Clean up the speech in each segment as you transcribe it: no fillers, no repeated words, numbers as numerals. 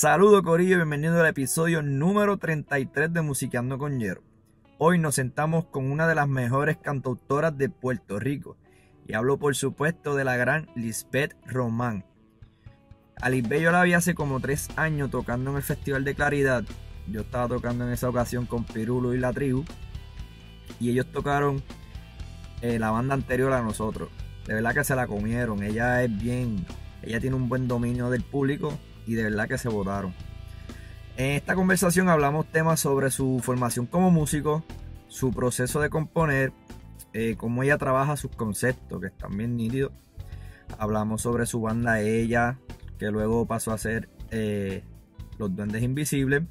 Saludos Corillo, bienvenido al episodio número 33 de Musiqueando con Yero. Hoy nos sentamos con una de las mejores cantautoras de Puerto Rico. Y hablo por supuesto de la gran Lisbeth Román. A Lisbeth yo la vi hace como 3 años tocando en el Festival de Claridad. Yo estaba tocando en esa ocasión con Pirulo y La Tribu. Y ellos tocaron la banda anterior a nosotros. De verdad que se la comieron. Ella tiene un buen dominio del público y de verdad que se votaron. En esta conversación hablamos temas sobre su formación como músico, su proceso de componer, cómo ella trabaja sus conceptos, que están bien nítidos. Hablamos sobre su banda Ella, que luego pasó a ser Los Duendes Invisibles.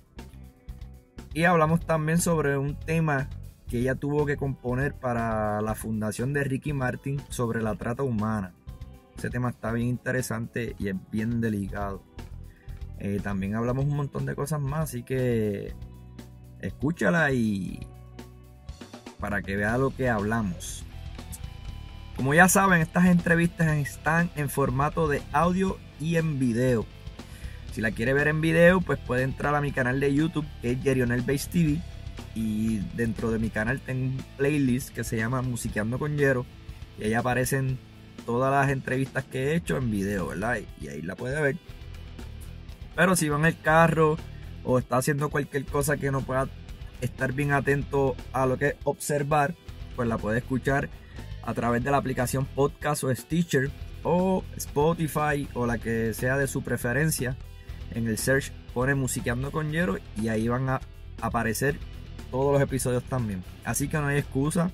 Y hablamos también sobre un tema que ella tuvo que componer para la fundación de Ricky Martin sobre la trata humana. Ese tema está bien interesante y es bien delicado. También hablamos un montón de cosas más, así que escúchala y para que vea lo que hablamos. Como ya saben, estas entrevistas están en formato de audio y en video. Si la quiere ver en video, pues puede entrar a mi canal de YouTube, que es Yerionel Base TV. Y dentro de mi canal tengo un playlist que se llama Musiqueando con Yero. Y ahí aparecen todas las entrevistas que he hecho en video, ¿verdad? Y ahí la puede ver. Pero si va en el carro o está haciendo cualquier cosa que no pueda estar bien atento a lo que es observar, pues la puede escuchar a través de la aplicación Podcast o Stitcher o Spotify o la que sea de su preferencia. En el search pone Musiqueando con Yero y ahí van a aparecer todos los episodios también. Así que no hay excusa.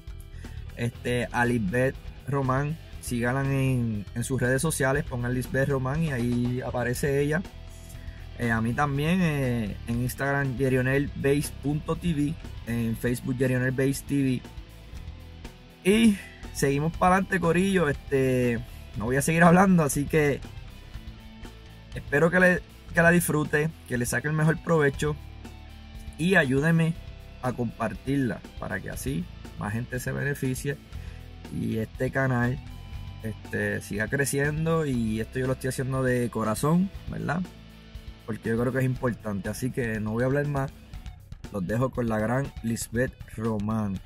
A Lisbeth Román, síganla en sus redes sociales, pongan Lisbeth Román y ahí aparece ella. A mí también en Instagram yerionelbase.tv, en Facebook yerionelbase TV. Y seguimos para adelante, corillo. No voy a seguir hablando, así que espero que la disfrute, que le saque el mejor provecho y ayúdenme a compartirla para que así más gente se beneficie y este canal siga creciendo. Y esto yo lo estoy haciendo de corazón, ¿verdad? Porque yo creo que es importante. Así que no voy a hablar más. Los dejo con la gran Lisbeth Román.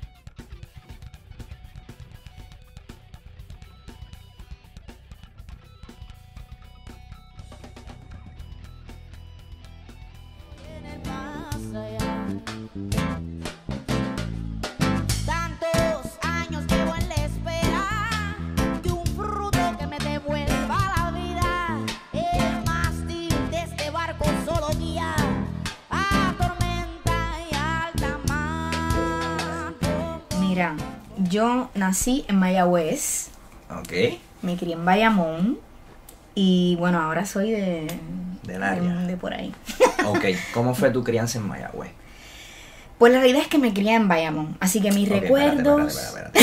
Mira, yo nací en Mayagüez. Ok. Me crié en Bayamón. Y bueno, ahora soy del área. De por ahí. Ok. ¿Cómo fue tu crianza en Mayagüez? Pues la realidad es que me crié en Bayamón. Así que mis recuerdos... Espérate.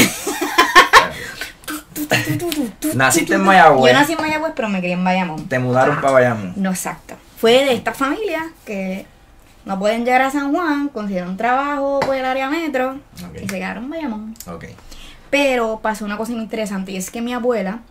¿Naciste en Mayagüez? Yo nací en Mayagüez, pero me crié en Bayamón. ¿Te mudaron para Bayamón? No, exacto. Fue de esta familia que no pueden llegar a San Juan, consiguieron trabajo por el área metro, okay, y se quedaron en Bayamón. Okay. Pero pasó una cosa muy interesante, y es que mi abuelo,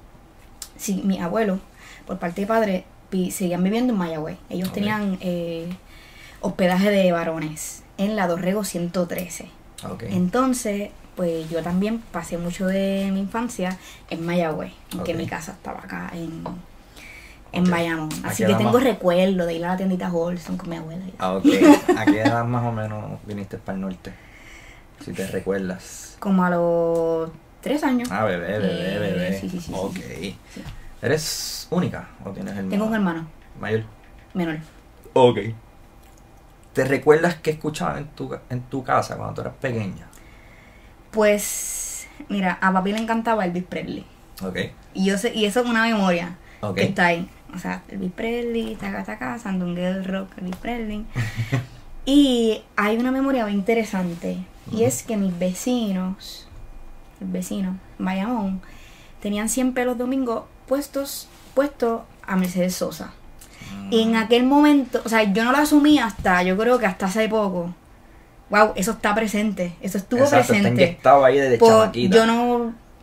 por parte de padre, seguían viviendo en Mayagüez. Ellos tenían hospedaje de varones en la Dorrego 113. Okay. Entonces, pues yo también pasé mucho de mi infancia en Mayagüez, aunque mi casa estaba acá en Bayamón. Así que tengo recuerdo de ir a la tiendita Holson con mi abuela. Ok. ¿A qué edad más o menos viniste para el norte? Si te recuerdas. Como a los 3 años. Ah, bebé. Sí. Ok. Sí. ¿Eres única o tienes hermano? Tengo un hermano. ¿Mayor? Menor. Ok. ¿Te recuerdas qué escuchabas en tu casa cuando tú eras pequeña? Pues, mira, a papi le encantaba Elvis Presley. Ok. Y eso es una memoria que está ahí. O sea, Elvis Presley, taca, sandungueo, rock, Elvis Presley. Y hay una memoria muy interesante. Y es que mis vecinos, en Bayamón, tenían siempre los domingos puestos a Mercedes Sosa. Y en aquel momento, o sea, yo no lo asumí yo creo que hasta hace poco. Wow, eso está presente. Eso estuvo presente. Está inyectado ahí desde chamaquita. Yo no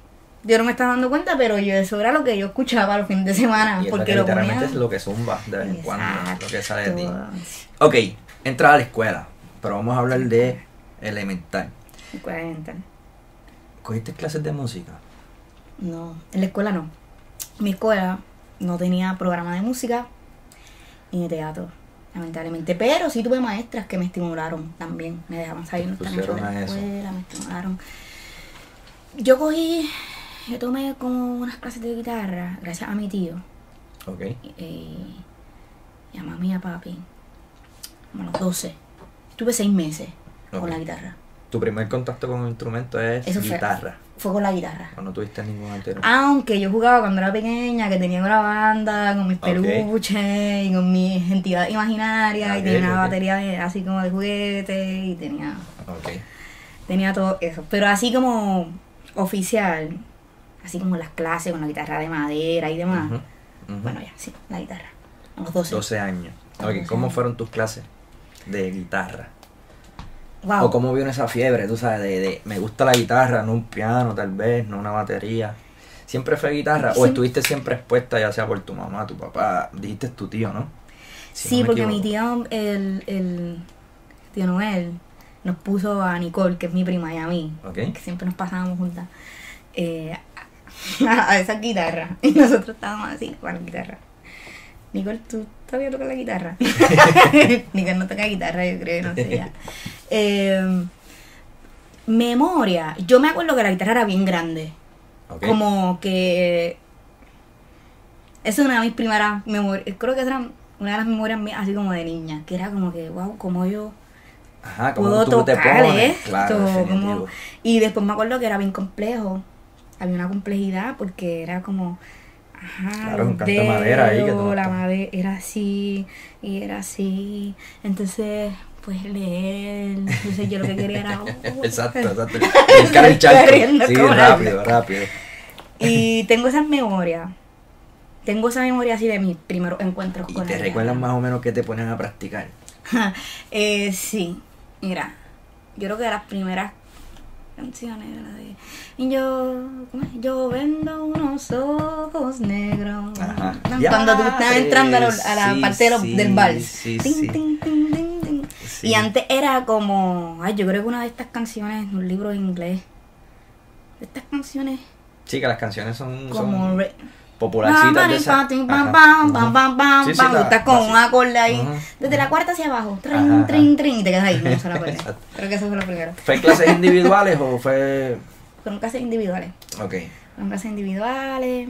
yo no me estaba dando cuenta, pero eso era lo que yo escuchaba los fines de semana. Y porque es lo literalmente ponía... es lo que zumba de vez en cuando, lo que sale de ti. Exacto. Ok, entras a la escuela, pero vamos a hablar de elemental. Escuela elemental. ¿Cogiste clases de música? No, en la escuela no. Mi escuela no tenía programa de música ni de teatro, lamentablemente. Pero sí tuve maestras que me estimularon también. Me dejaban salir los talentos de la escuela, me estimularon. Yo tomé como unas clases de guitarra gracias a mi tío. Ok. Y a mami y a papi. Como a los 12. Estuve 6 meses con la guitarra. ¿Tu primer contacto con un instrumento es guitarra? Fue con la guitarra. ¿O no tuviste ningún anterior? Aunque yo jugaba cuando era pequeña, que tenía una banda, con mis peluches y con mis entidades imaginarias, y tenía una batería así como de juguete, y tenía todo eso. Pero así como oficial, así como las clases con la guitarra de madera y demás, bueno, ya, sí, la guitarra. A los 12. 12 años. ¿Cómo fueron tus clases de guitarra? Wow. O cómo vino esa fiebre, tú sabes, de me gusta la guitarra, no un piano tal vez, no una batería. ¿Siempre fue guitarra? ¿O estuviste siempre expuesta ya sea por tu mamá, tu papá? Dijiste tu tío, ¿no? Sí, porque mi tío, el tío Noel, nos puso a Nicole, que es mi prima, y a mí, que siempre nos pasábamos juntas, a esa guitarra. Y nosotros estábamos así con la guitarra. Nicole, ¿tú todavía tocas la guitarra? Nicole no toca guitarra, yo creo, no sé ya. Memoria. Yo me acuerdo que la guitarra era bien grande. Como que... Esa es una de mis primeras memorias. Creo que era una de las memorias mías así como de niña. Que era como que, wow, como yo puedo tocar esto. Claro, y después me acuerdo que era bien complejo. Había una complejidad porque era como... claro, un canto de madera ahí. La madera era así, y era así. Entonces, pues leer. Entonces yo lo que quería era... exacto. Brincar el charco. Sí, rápido. Y tengo esas memorias. Tengo esa memoria así de mis primeros encuentros con la guitarra. ¿Y te recuerdas más o menos qué te ponían a practicar? Sí, mira. Yo creo que de las primeras canciones era la de yo vendo unos ojos negros. Cuando tú estás entrando a la parte del vals. Y antes era como, yo creo que una de estas canciones, un libro en inglés, de estas canciones. Sí, que las canciones son como popularcitas de esas. Estás con un acorde ahí, desde la cuarta hacia abajo, y te quedas ahí, no se la puedes. Creo que eso fue lo primero. ¿Fue clases individuales o fue...? Fueron clases individuales. Fueron clases individuales,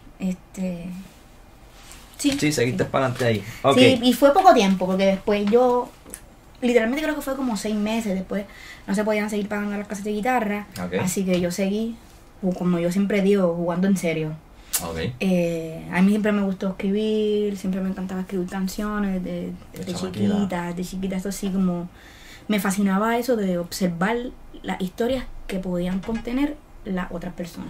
Sí, seguiste para adelante ahí. Sí, y fue poco tiempo, porque después yo... Literalmente creo que fue como 6 meses después. No se podían seguir pagando las clases de guitarra. Así que yo seguí, como yo siempre digo, jugando en serio. A mí siempre me gustó escribir, siempre me encantaba escribir canciones de chiquita, esto así como... Me fascinaba eso de observar las historias que podían contener las otras personas.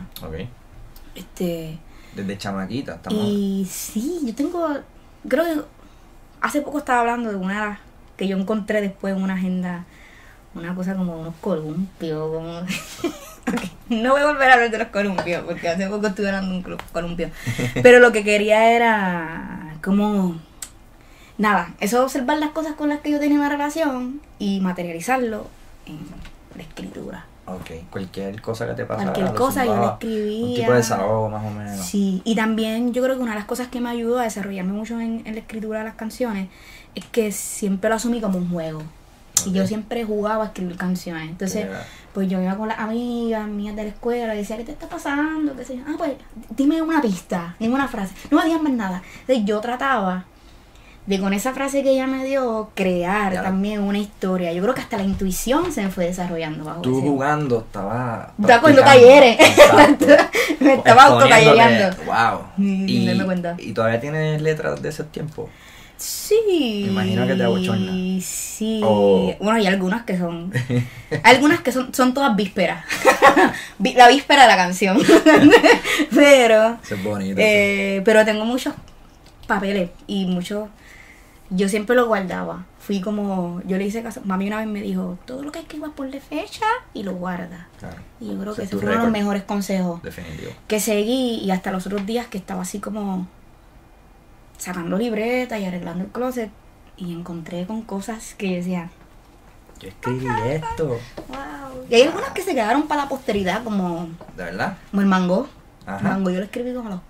Desde chamaquita estamos... Y sí, yo tengo... Creo que hace poco estaba hablando de una que yo encontré después en una agenda, una cosa como unos columpios, como... No voy a volver a hablar de los columpios, porque hace poco estuve hablando de un columpio. Pero lo que quería era como... Nada, eso observar las cosas con las que yo tenía una relación y materializarlo en la escritura. Cualquier cosa que te pasara. Cualquier cosa yo le escribía. Un tipo de desahogo más o menos. Sí, y también yo creo que una de las cosas que me ayudó a desarrollarme mucho en la escritura de las canciones es que siempre lo asumí como un juego. Y yo siempre jugaba a escribir canciones. Entonces, pues yo iba con las amigas mías de la escuela y decía, ¿qué te está pasando? ¿Qué sé yo? Pues dime una pista, ninguna frase. No me digas más nada. Entonces yo trataba de con esa frase que ella me dio, crear también una historia. Yo creo que hasta la intuición se me fue desarrollando bajo tú ese. Jugando, estaba cogiendo talleres. Me estaba autotallereando. Wow. Y me cuenta. ¿Y todavía tienes letras de ese tiempo? Sí. Me imagino que te abochorna. Sí. Bueno, hay algunas que son... algunas que son todas vísperas. La víspera de la canción. Pero... Eso es bonito. Pero tengo muchos papeles y muchos... Yo siempre lo guardaba. fui como, yo le hice caso, mami una vez me dijo, todo lo que escribas ponle fecha y lo guarda. Claro. Y yo creo Ese que es ese tu fue uno de los récord. mejores consejos Definitivo. que seguí, y hasta los otros días que estaba así como sacando libretas y arreglando el closet, y encontré con cosas que yo decía, Yo escribí esto. wow. Y hay algunas que se quedaron para la posteridad, como ¿De verdad? el mango. Ajá. El mango yo lo escribí como a los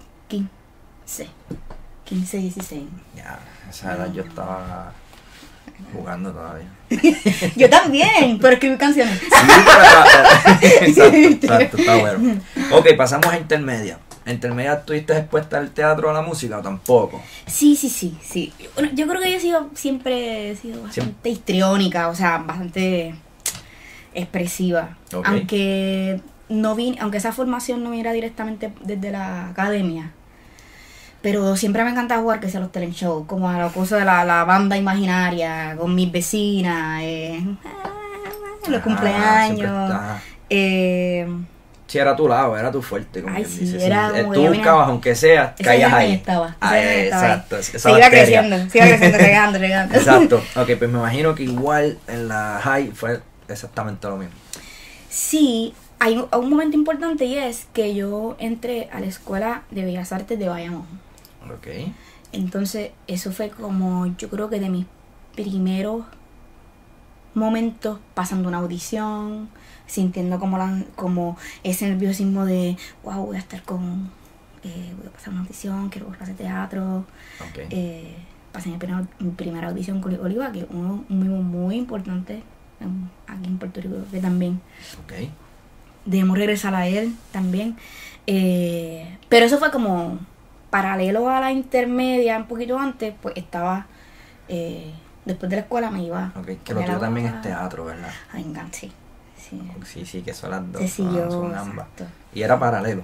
15, 16. Ya, esa edad yo estaba jugando todavía. Yo también, pero escribí canciones. Sí, pero... exacto, está bueno. Ok, pasamos a intermedia. ¿Intermedia estuviste expuesta al teatro o a la música o tampoco? Sí. Bueno, yo creo que siempre he sido bastante histriónica, o sea, bastante expresiva. Ok. Aunque aunque esa formación no viniera directamente desde la academia. Pero siempre me encanta jugar, que sea los talent shows, como a la cosa de la banda imaginaria, con mis vecinas, los cumpleaños. Ajá. Eh, Sí, era tu lado, era tu fuerte, como Ay, quien sí, dice. era Sí, como tú que, buscabas, aunque sea, esa caías imagen ahí. estaba, Ah, esa imagen estaba ahí. exacto. Esa se iba bacteria. creciendo, regando. Exacto. Ok, pues me imagino que igual en la high fue exactamente lo mismo. Sí, hay un momento importante, y es que yo entré a la Escuela de Bellas Artes de Bayamón. Ok. Entonces, eso fue como, yo creo que de mis primeros momentos pasando una audición, sintiendo como ese nerviosismo de, wow, voy a estar voy a pasar una audición, quiero clase de teatro. Ok. Pasé mi primera audición con Oliva, que es un vivo muy importante aquí en Puerto Rico, que también Ok. debemos regresar a él también. Pero eso fue como paralelo a la intermedia, un poquito antes, pues estaba, después de la escuela me iba. Ok, que lo tuyo también es teatro, ¿verdad? Ay, me encanta, sí. Sí, que son las dos. Se siguió, son ambas. exacto. Y era paralelo.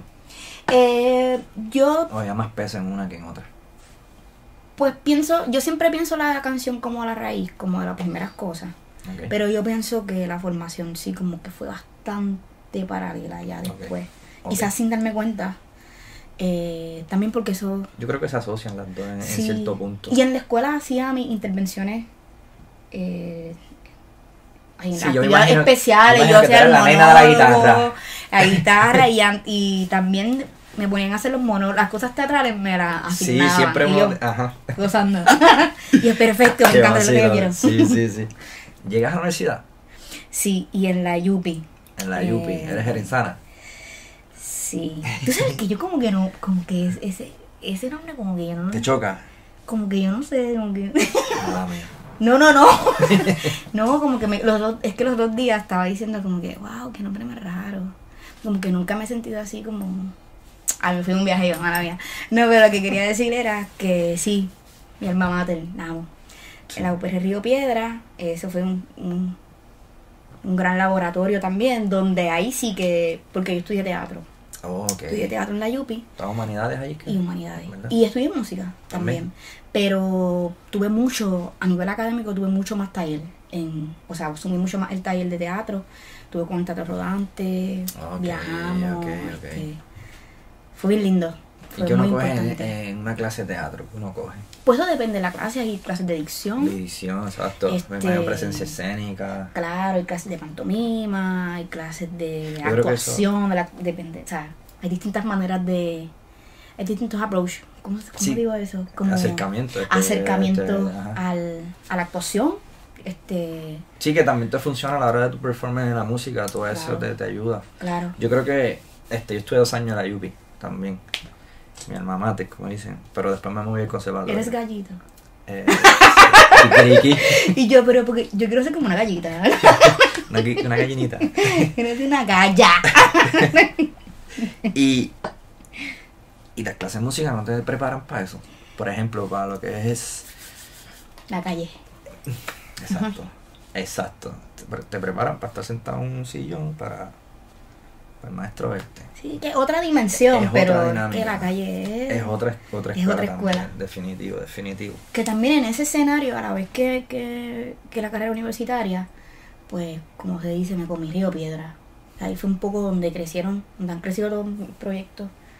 Yo O había más peso en una que en otra. pues yo siempre pienso la canción como la raíz, como de las primeras cosas. Ok. Pero yo pienso que la formación sí como que fue bastante paralela ya después. Ok. Quizás sin darme cuenta. También porque eso... Yo creo que se asocian las dos en sí. cierto punto. Y en la escuela hacía mis intervenciones en Sí, yo me actividades imagino- especiales. me Yo imagino que tú hacía el eras la nena de la monólogo, guitarra. la guitarra y también me ponían a hacer los monólogos. Las cosas teatrales me las Sí, asignaban. siempre y yo ajá. gozando. Y es perfecto, me Qué encanta, es lo que yo vacilo. quiero. Sí. ¿Llegas a la universidad? Sí, y en la Yupi. En la UPI. ¿Eres jerezana? Sí. Tú sabes que yo como que no, como que ese nombre como que yo no, ¿Te choca? como que yo no sé, como que... Nada mía. No. No, como que es que los 2 días estaba diciendo como que, wow, qué nombre más raro. Como que nunca me he sentido así como... Ay, me fui a un viaje yo, mala mía. No, pero lo que quería decir era que sí, mi alma mater, la amo. Sí. En la UPR Río Piedra, eso fue un gran laboratorio también, donde ahí sí que... Porque yo estudié teatro. Oh, ok. Estudié teatro en la Yupi. ¿Todas humanidades ahí? ¿qué? Y humanidades. ¿Verdad? Y estudié música también. Pero tuve mucho, a nivel académico, tuve mucho más taller. O sea, asumí mucho más el taller de teatro. Tuve con el Teatro Rodante, Ok, viajamos. ok. Fue bien lindo. ¿Y Fue qué uno muy coge importante. en una clase de teatro? ¿Qué uno coge? Pues eso depende de la clase. Hay clases de dicción. Edición, exacto. Este- Me imagino presencia escénica. Claro, hay clases de pantomima, hay clases de Yo creo que actuación, depende, o sea, hay distintas maneras hay distintos approach, ¿cómo Sí. digo eso? Como Acercamiento. acercamiento ajá. a la actuación, Sí, que también te funciona a la hora de tu performance en la música, todo eso Claro. te ayuda. claro. Yo creo que yo estuve 2 años en la UPI también. Mi alma mater, como dicen. Pero después me moví al conservatorio. Eres gallito. Kikiriki. Y yo, pero porque yo quiero ser como una gallita. Una gallinita. Eres una galla. Y las clases de música no te preparan para eso. Por ejemplo, para lo que es... La calle. Exacto. Te preparan para estar sentado en un sillón para el maestro verte. Sí, que otra dimensión, Es pero otra dinámica. que la calle Es otra escuela. Es otra escuela. También, definitivo. Que también en ese escenario, a la vez que la carrera universitaria, pues, como se dice, me comí Río Piedra. Ahí fue un poco donde han crecido todos mis proyectos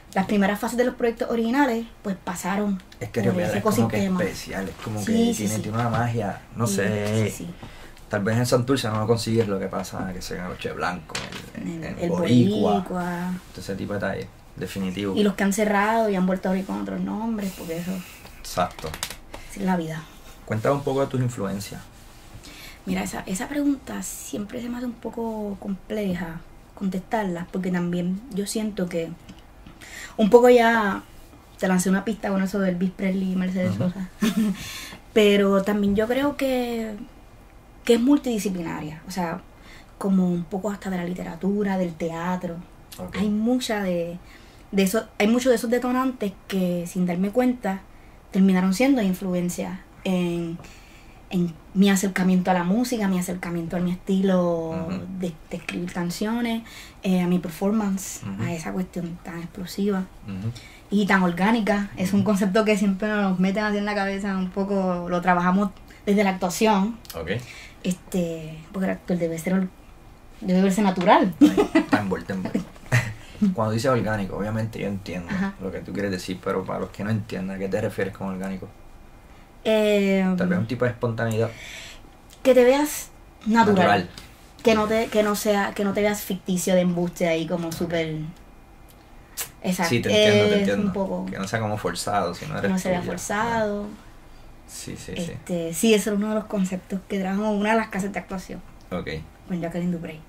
las primeras fases de los proyectos originales, pues pasaron Es que por Río ese Piedra es como que ecosistema. especial, es como Sí, que sí, sí. tiene una magia, no sé. Sí, sí. Tal vez en Santurce no consigues lo que pasa, que sea en Noche Blanco, El Boricua, boricua. todo ese tipo de detalles, definitivo. Y los que han cerrado y han vuelto a abrir con otros nombres, porque eso Exacto. es la vida. Cuéntame un poco de tus influencias. Mira, esa pregunta siempre se me hace un poco compleja contestarla, porque también yo siento que un poco ya te lancé una pista con eso del Elvis Presley y Mercedes Sosa, pero también yo creo que es multidisciplinaria, o sea, como un poco hasta de la literatura, del teatro. Okay. Hay mucha de eso, hay muchos de esos detonantes que sin darme cuenta terminaron siendo influencias en mi acercamiento a la música, mi acercamiento a mi estilo de escribir canciones, a mi performance, a esa cuestión tan explosiva y tan orgánica. Es un concepto que siempre nos meten así en la cabeza, un poco lo trabajamos desde la actuación. Okay. Porque el actor debe verse natural. Está envuelto. Cuando dices orgánico, obviamente yo entiendo lo que tú quieres decir, pero para los que no entiendan, ¿a qué te refieres con orgánico? Tal vez un tipo de espontaneidad. Que te veas natural. Que no te veas ficticio de embuste ahí como súper. Exacto. Sí, te entiendo. Un poco, que no sea como forzado, sino eres que no se vea tuya. forzado. Sí. Sí, ese es uno de los conceptos que trajo una de las clases de actuación. Ok. Con Jacqueline Duprey.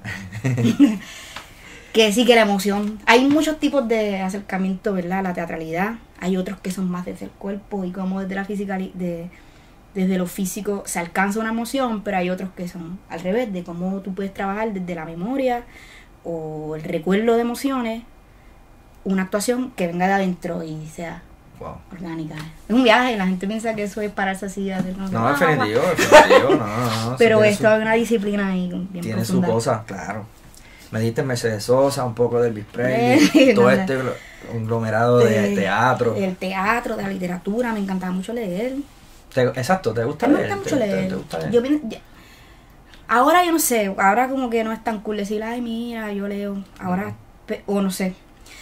Que sí, que la emoción. Hay muchos tipos de acercamiento, ¿verdad? La teatralidad. Hay otros que son más desde el cuerpo y como desde la desde lo físico se alcanza una emoción, pero hay otros que son al revés, de cómo tú puedes trabajar desde la memoria o el recuerdo de emociones, una actuación que venga de adentro y sea orgánica. Es un viaje, la gente piensa que eso es pararse así y hacer no, definitivo, no. Pero esto es una disciplina ahí bien tiene profunda. su cosa, claro. Me diste Mercedes Sosa, un poco de Elvis Presley, todo este conglomerado de teatro. Del teatro, de la literatura, me encantaba mucho leer. Exacto, ¿te gusta leer? Me gusta mucho leer. ¿Te gusta leer? Ahora yo no sé, ahora como que no es tan cool decir, ay mira, yo leo, ahora, o no sé.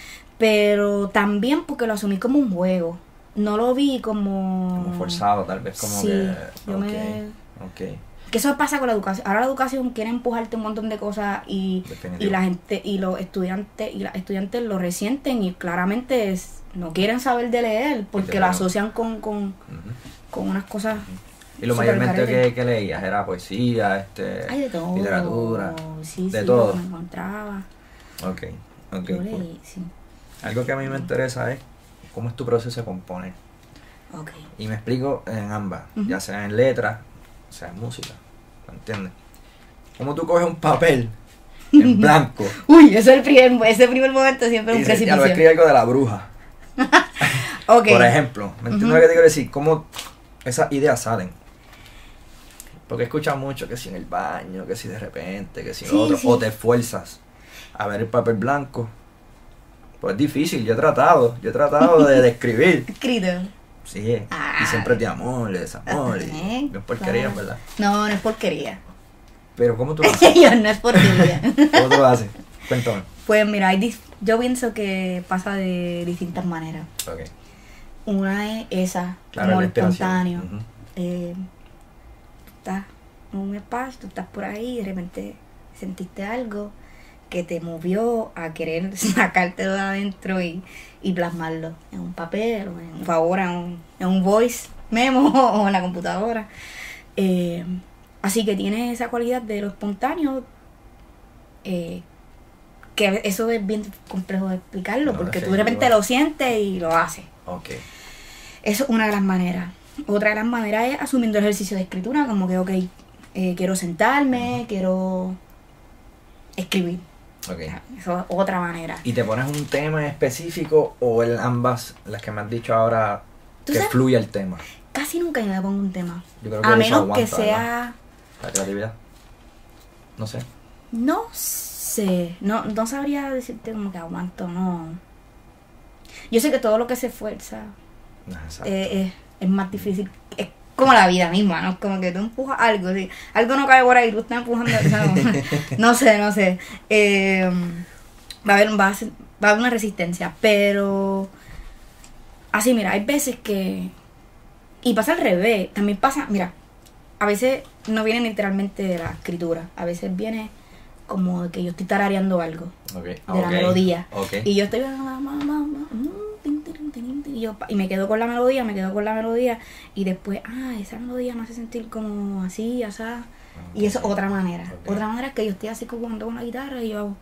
Pero también porque lo asumí como un juego, no lo vi como forzado tal vez, como sí, que... yo Okay. Que eso pasa con la educación. Ahora la educación quiere empujarte un montón de cosas y la gente y los estudiantes y las estudiantes lo resienten y claramente no quieren saber de leer porque lo asocian con unas cosas. Y lo mayormente que leías era poesía, Ay, de todo, literatura, sí, de todo. Lo que me encontraba. Okay. Yo leí, sí. Algo que a mí me interesa es cómo es tu proceso de componer. Okay. Y me explico en ambas, ya sea en letras, o sea en música. ¿Me entiendes? ¿Cómo tú coges un papel en blanco? Uy, ese primer momento siempre es un precipicio. Ya lo escribe algo de la bruja. Okay. Por ejemplo, ¿me entiendes lo que te quiero decir? ¿Cómo esas ideas salen? Porque escuchas mucho que si en el baño, que si de repente, que si lo otro, o te esfuerzas a ver el papel blanco. Pues es difícil, yo he tratado de escribir. Escrito. Sí, y siempre de amor, de desamor, y no es porquería, ¿verdad? No es porquería. Pero ¿cómo tú lo haces? No es porquería. ¿Cómo tú lo haces? Cuéntame. Pues mira, yo pienso que pasa de distintas maneras. Okay. Una es esa, claro, como lo espontáneo. Estás en un espacio, tú estás por ahí y de repente sentiste algo que te movió a querer sacártelo de adentro y plasmarlo en un papel o ahora en un voice memo o en la computadora. Así que tiene esa cualidad de lo espontáneo, que eso es bien complejo de explicarlo, porque tú de repente lo sientes y lo haces. Okay. Eso es una de las maneras. Otra de las maneras es asumiendo el ejercicio de escritura, como que, quiero sentarme, quiero escribir. Okay. Eso es otra manera. ¿Y te pones un tema específico o en ambas, las que me has dicho ahora, que sabes, fluya el tema? Casi nunca yo me pongo un tema. Yo creo que a eso menos aguanta, que sea... ¿verdad? La creatividad. No sé. No sé. No sabría decirte como que aguanto, no. Yo sé que todo lo que se esfuerza es más difícil. Es como la vida misma, ¿no? Como que tú empujas algo, ¿sí? Algo no cae por ahí, tú estás empujando. No sé. va a haber una resistencia, pero así, mira, hay veces que, y pasa al revés, también pasa, mira, a veces no viene literalmente de la escritura, a veces viene como de que yo estoy tarareando algo, de la melodía, y yo estoy y me quedo con la melodía, y después, esa melodía me hace sentir como así, así, y eso es otra manera es que yo estoy así como con la guitarra y yo,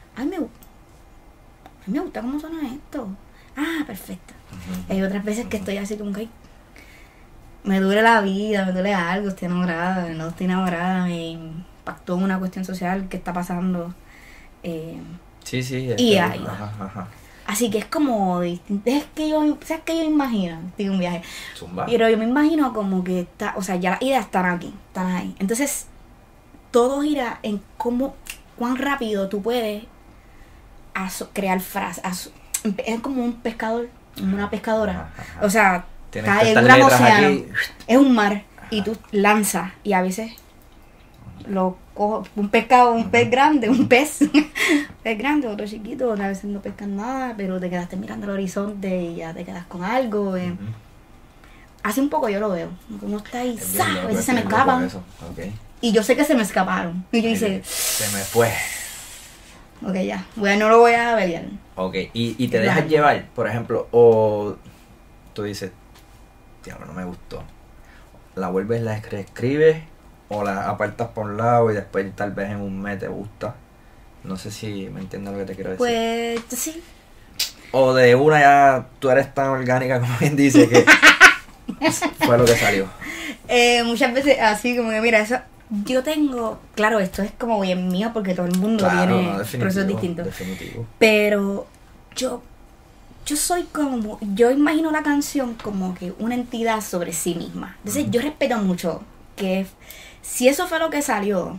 me gusta cómo suena esto, perfecto. Hay otras veces que estoy así como que me duele la vida, me duele algo, estoy enamorada, no estoy enamorada, me impactó una cuestión social que está pasando. Sí, y ahí así que es como distinto. ¿Sabes qué yo imagino? Digo, un viaje. Zumba. Pero yo me imagino como que o sea, ya las ideas están aquí, están ahí. Entonces, todo gira en cuán rápido tú puedes crear frases. Es como un pescador, una pescadora. O sea, está en un gran océano, aquí. Es un mar, y tú lanzas, y a veces lo cojo, un pez grande, un pez grande, otro chiquito, a veces no pescan nada, pero te quedaste mirando el horizonte y ya te quedas con algo. Así un poco yo lo veo, como está ahí, a veces se me escapan, y yo sé que se me escaparon, y yo dice, se me fue. Ok, ya, bueno, no lo voy a ver. Ok, y te dejas llevar, por ejemplo, o tú dices, diablo, no me gustó, la vuelves, la escribes, o la apartas por un lado y después tal vez en un mes te gusta. No sé si me entiendes lo que te quiero decir. Pues sí. O de una ya tú eres tan orgánica como quien dice que fue lo que salió. Muchas veces así como que mira, eso yo tengo, claro, esto es como bien mío porque todo el mundo tiene procesos distintos. Definitivo. Pero yo soy como, yo imagino la canción como que una entidad sobre sí misma. Entonces yo respeto mucho que si eso fue lo que salió,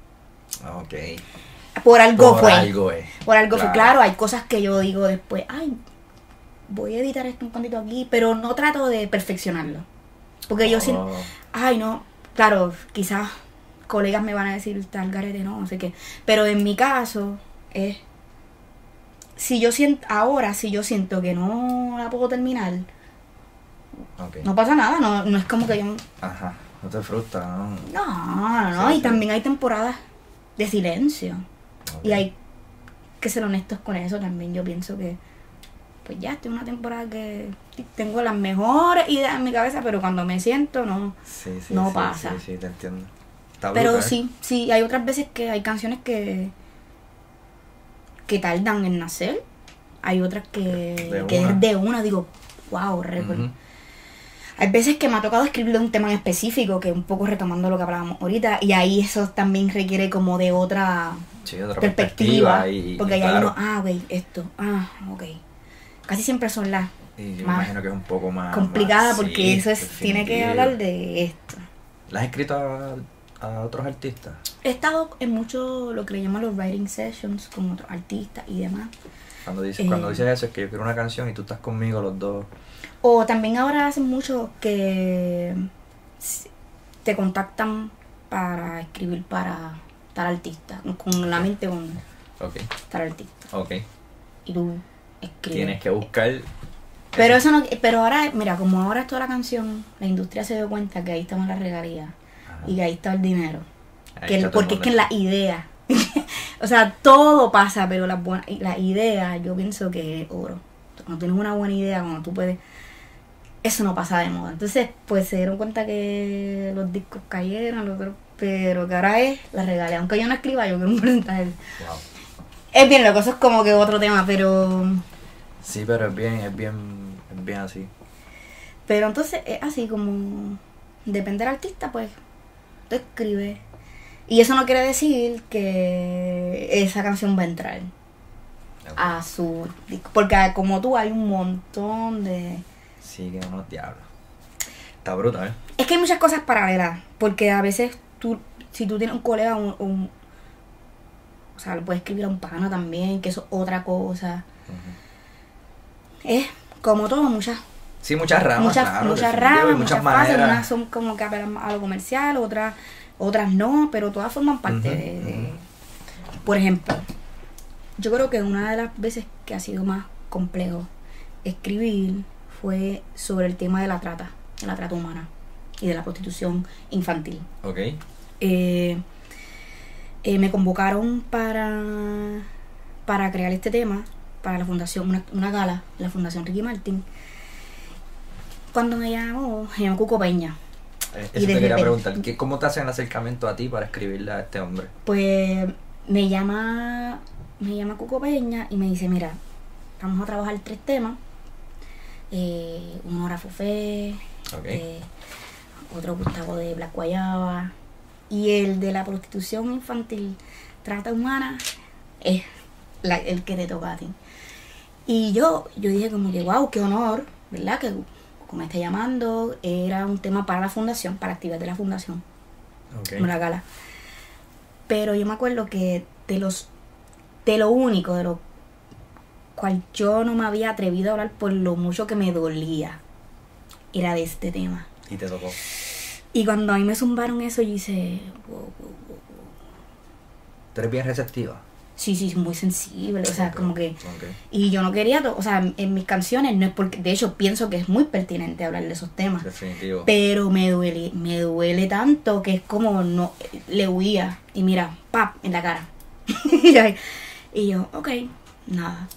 por algo fue. Por algo fue. Claro, hay cosas que yo digo después, voy a editar esto un poquito aquí, pero no trato de perfeccionarlo. Porque yo siento, no, claro, quizás colegas me van a decir tal garete, no sé qué. Pero en mi caso, si yo siento que no la puedo terminar, no pasa nada, no es como que yo... No te frustra, ¿no? No, y también hay temporadas de silencio. Y hay que ser honestos con eso también. Yo pienso que, pues ya, estoy en una temporada que tengo las mejores ideas en mi cabeza, pero cuando me siento, no pasa. Sí, te entiendo. Pero sí, hay otras veces que hay canciones que tardan en nacer. Hay otras que es de una, digo, wow, récord. Hay veces que me ha tocado escribir de un tema en específico, que un poco retomando lo que hablábamos ahorita, y ahí eso también requiere como de otra perspectiva. Porque ahí uno, esto, ok. Casi siempre son las yo imagino que es un poco más complicada porque eso tiene que hablar de esto. ¿La has escrito a otros artistas? He estado en mucho lo que le llaman los writing sessions con otros artistas y demás. Cuando dices eso es que yo quiero una canción y tú estás conmigo los dos. O también ahora hacen mucho que te contactan para escribir para tal artista, con la mente con tal artista. Y tú escribes. Tienes que buscar. Pero eso no, pero ahora, mira, como ahora es toda la canción, la industria se dio cuenta que ahí estamos las regalías y que ahí está el dinero. Porque es que en la idea, o sea, todo pasa, pero la idea, yo pienso que es oro. Cuando tienes una buena idea, cuando tú puedes, eso no pasa de moda. Entonces, pues se dieron cuenta que los discos cayeron, pero que ahora es la regalía. Aunque yo no escriba, yo quiero un porcentaje. Wow. Es bien loco, eso es como que otro tema, pero... Sí, pero es bien así. Pero entonces es así como... Depende del artista, pues, tú escribes. Y eso no quiere decir que esa canción va a entrar a su disco. Porque como tú hay un montón de... Sí, que unos diablos. Está brutal, Es que hay muchas cosas paralelas. Porque a veces si tú tienes un colega, o sea, lo puedes escribir a un pana también, que eso es otra cosa. Es como todo, muchas ramas. Muchas ramas, muchas fases. maneras. Unas son como que apelan a lo comercial, otras no, pero todas forman parte de... Por ejemplo, Yo creo que una de las veces que ha sido más complejo escribir fue sobre el tema de la trata humana y de la prostitución infantil. Ok. Me convocaron para crear este tema para la fundación, una gala, la Fundación Ricky Martin. Cuando me llamó Cuco Peña. Eso te quería preguntar, ¿cómo te hacen el acercamiento a ti para escribirle a este hombre? Pues me llama Cuco Peña y me dice, mira, vamos a trabajar 3 temas. Un Hora Fofé, Okay. Otro Gustavo de Black Guayaba, y el de la prostitución infantil, trata humana, es el que te toca a ti. Y yo dije como que wow, qué honor, ¿verdad? Que como me está llamando, era un tema para la fundación, para actividad de la fundación, Okay. como la gala. Pero yo me acuerdo que de lo único, de lo cual yo no me había atrevido a hablar por lo mucho que me dolía, era de este tema. Y te tocó. Y cuando a mí me zumbaron eso, yo hice wow. ¿Tú eres bien receptiva? Sí, muy sensible, o sea, Okay. como que... Okay. Y yo no quería, o sea, en mis canciones no es porque... De hecho, pienso que es muy pertinente hablar de esos temas. Definitivo. Pero me duele tanto que es como no... Le huía y mira, ¡pap! En la cara. Y yo, ok, nada.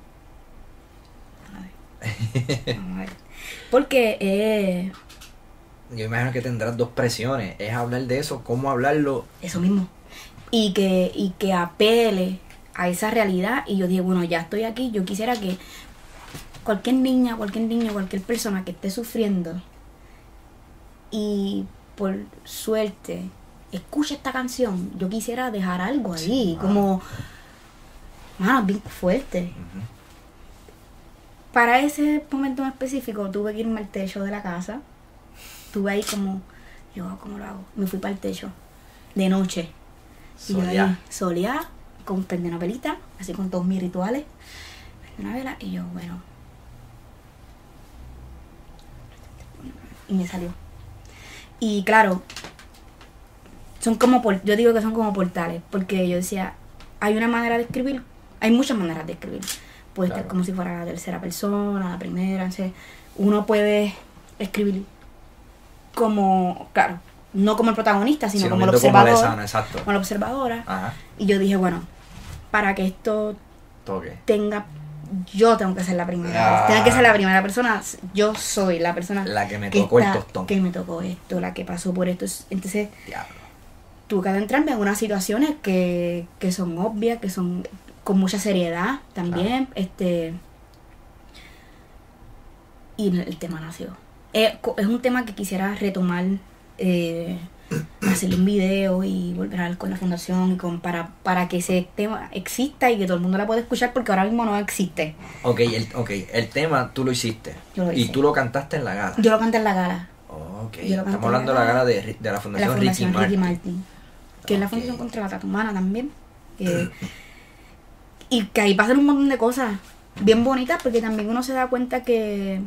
Vamos a ver. Porque Yo imagino que tendrás 2 presiones. Es hablar de eso, cómo hablarlo. eso mismo. Y que apele a esa realidad. Y yo dije, bueno, ya estoy aquí. Yo quisiera que cualquier niña, cualquier niño, cualquier persona que esté sufriendo y por suerte escuche esta canción, yo quisiera dejar algo ahí. Sí, como, mano, bien fuerte. Uh-huh. Para ese momento en específico tuve que irme al techo de la casa. Estuve ahí como, ¿cómo lo hago? Me fui para el techo de noche. Y yo ahí, soleá, prendí una velita, así con todos mis rituales. Prendí una vela y yo, bueno. Y me salió. Y claro, yo digo que son como portales, porque yo decía, hay una manera de escribir, hay muchas maneras de escribir. Puede estar como si fuera la tercera persona, la primera, uno puede escribir como, claro, no como el protagonista, sino como el observador. Como la observadora. Ajá. Y yo dije, bueno, para que esto tenga, yo tengo que ser la primera. Tengo que ser la primera persona. Yo soy la persona la que me tocó el tostón. Que me tocó esto, la que pasó por esto. Entonces, diablo, tuve que adentrarme en unas situaciones que son obvias, que son con mucha seriedad también. Claro. Y el tema nació. Es un tema que quisiera retomar, hacerle un video y volver a ver con la fundación para que ese tema exista y que todo el mundo la pueda escuchar, porque ahora mismo no existe. El tema tú lo hiciste. Yo lo hice. Y tú lo cantaste en la gala. Yo lo canté en la gala. Estamos hablando de la gala de la Fundación Ricky Martin. Que es la Fundación contra la Trata Humana también. Y que ahí pasan un montón de cosas bien bonitas, porque también uno se da cuenta que...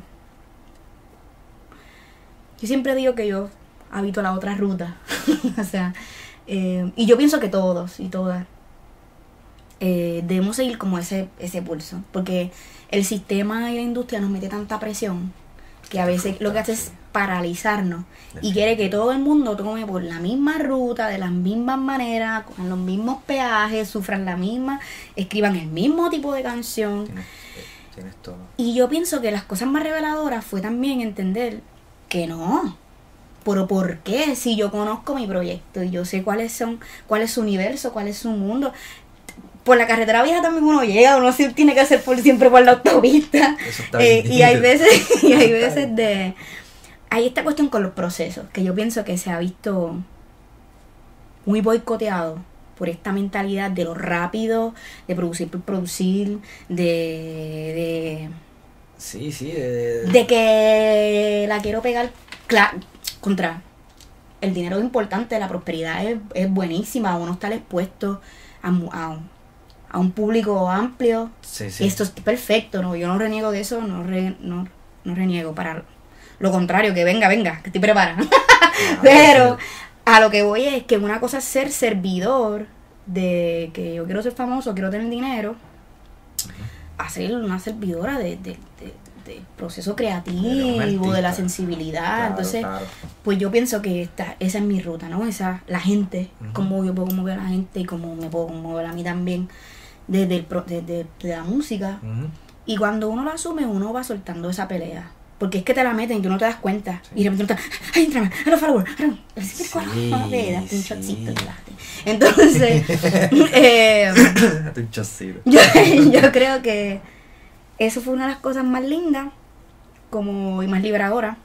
Yo siempre digo que yo habito la otra ruta. O sea, y yo pienso que todos y todas debemos seguir como ese pulso, porque el sistema y la industria nos mete tanta presión que a veces lo que hace es paralizarnos y quiere que todo el mundo tome por la misma ruta, de las mismas maneras, con los mismos peajes, sufran la misma, escriban el mismo tipo de canción. Tienes todo. Y yo pienso que las cosas más reveladoras fue también entender que no. Pero ¿por qué? Si yo conozco mi proyecto y yo sé cuál es su universo, cuál es su mundo. Por la carretera vieja también uno llega, uno tiene que hacer siempre por la autopista. Eso está bien. Y hay veces hay esta cuestión con los procesos, que yo pienso que se ha visto muy boicoteado por esta mentalidad de lo rápido, de producir por producir, de que la quiero pegar contra el dinero es importante, la prosperidad es buenísima, uno está expuesto a un público amplio. Sí. Y esto es perfecto, ¿no? Yo no reniego de eso, no reniego, para lo contrario, que venga, que estoy preparada. Pero a lo que voy es que una cosa es ser servidor de que yo quiero ser famoso, quiero tener dinero, a ser una servidora del proceso creativo, de la sensibilidad. Claro, Entonces, claro. pues yo pienso que esa es mi ruta, ¿no? La gente, cómo yo puedo mover a la gente y cómo me puedo mover a mí también desde la música. Y cuando uno lo asume, uno va soltando esa pelea. Porque es que te la meten y tú no te das cuenta. Sí. Y de repente tú estás, ¡ay, entrame! ¡A los followers! Date un shotcito. Entonces, date un shotcito. yo creo que eso fue una de las cosas más lindas y más liberadoras.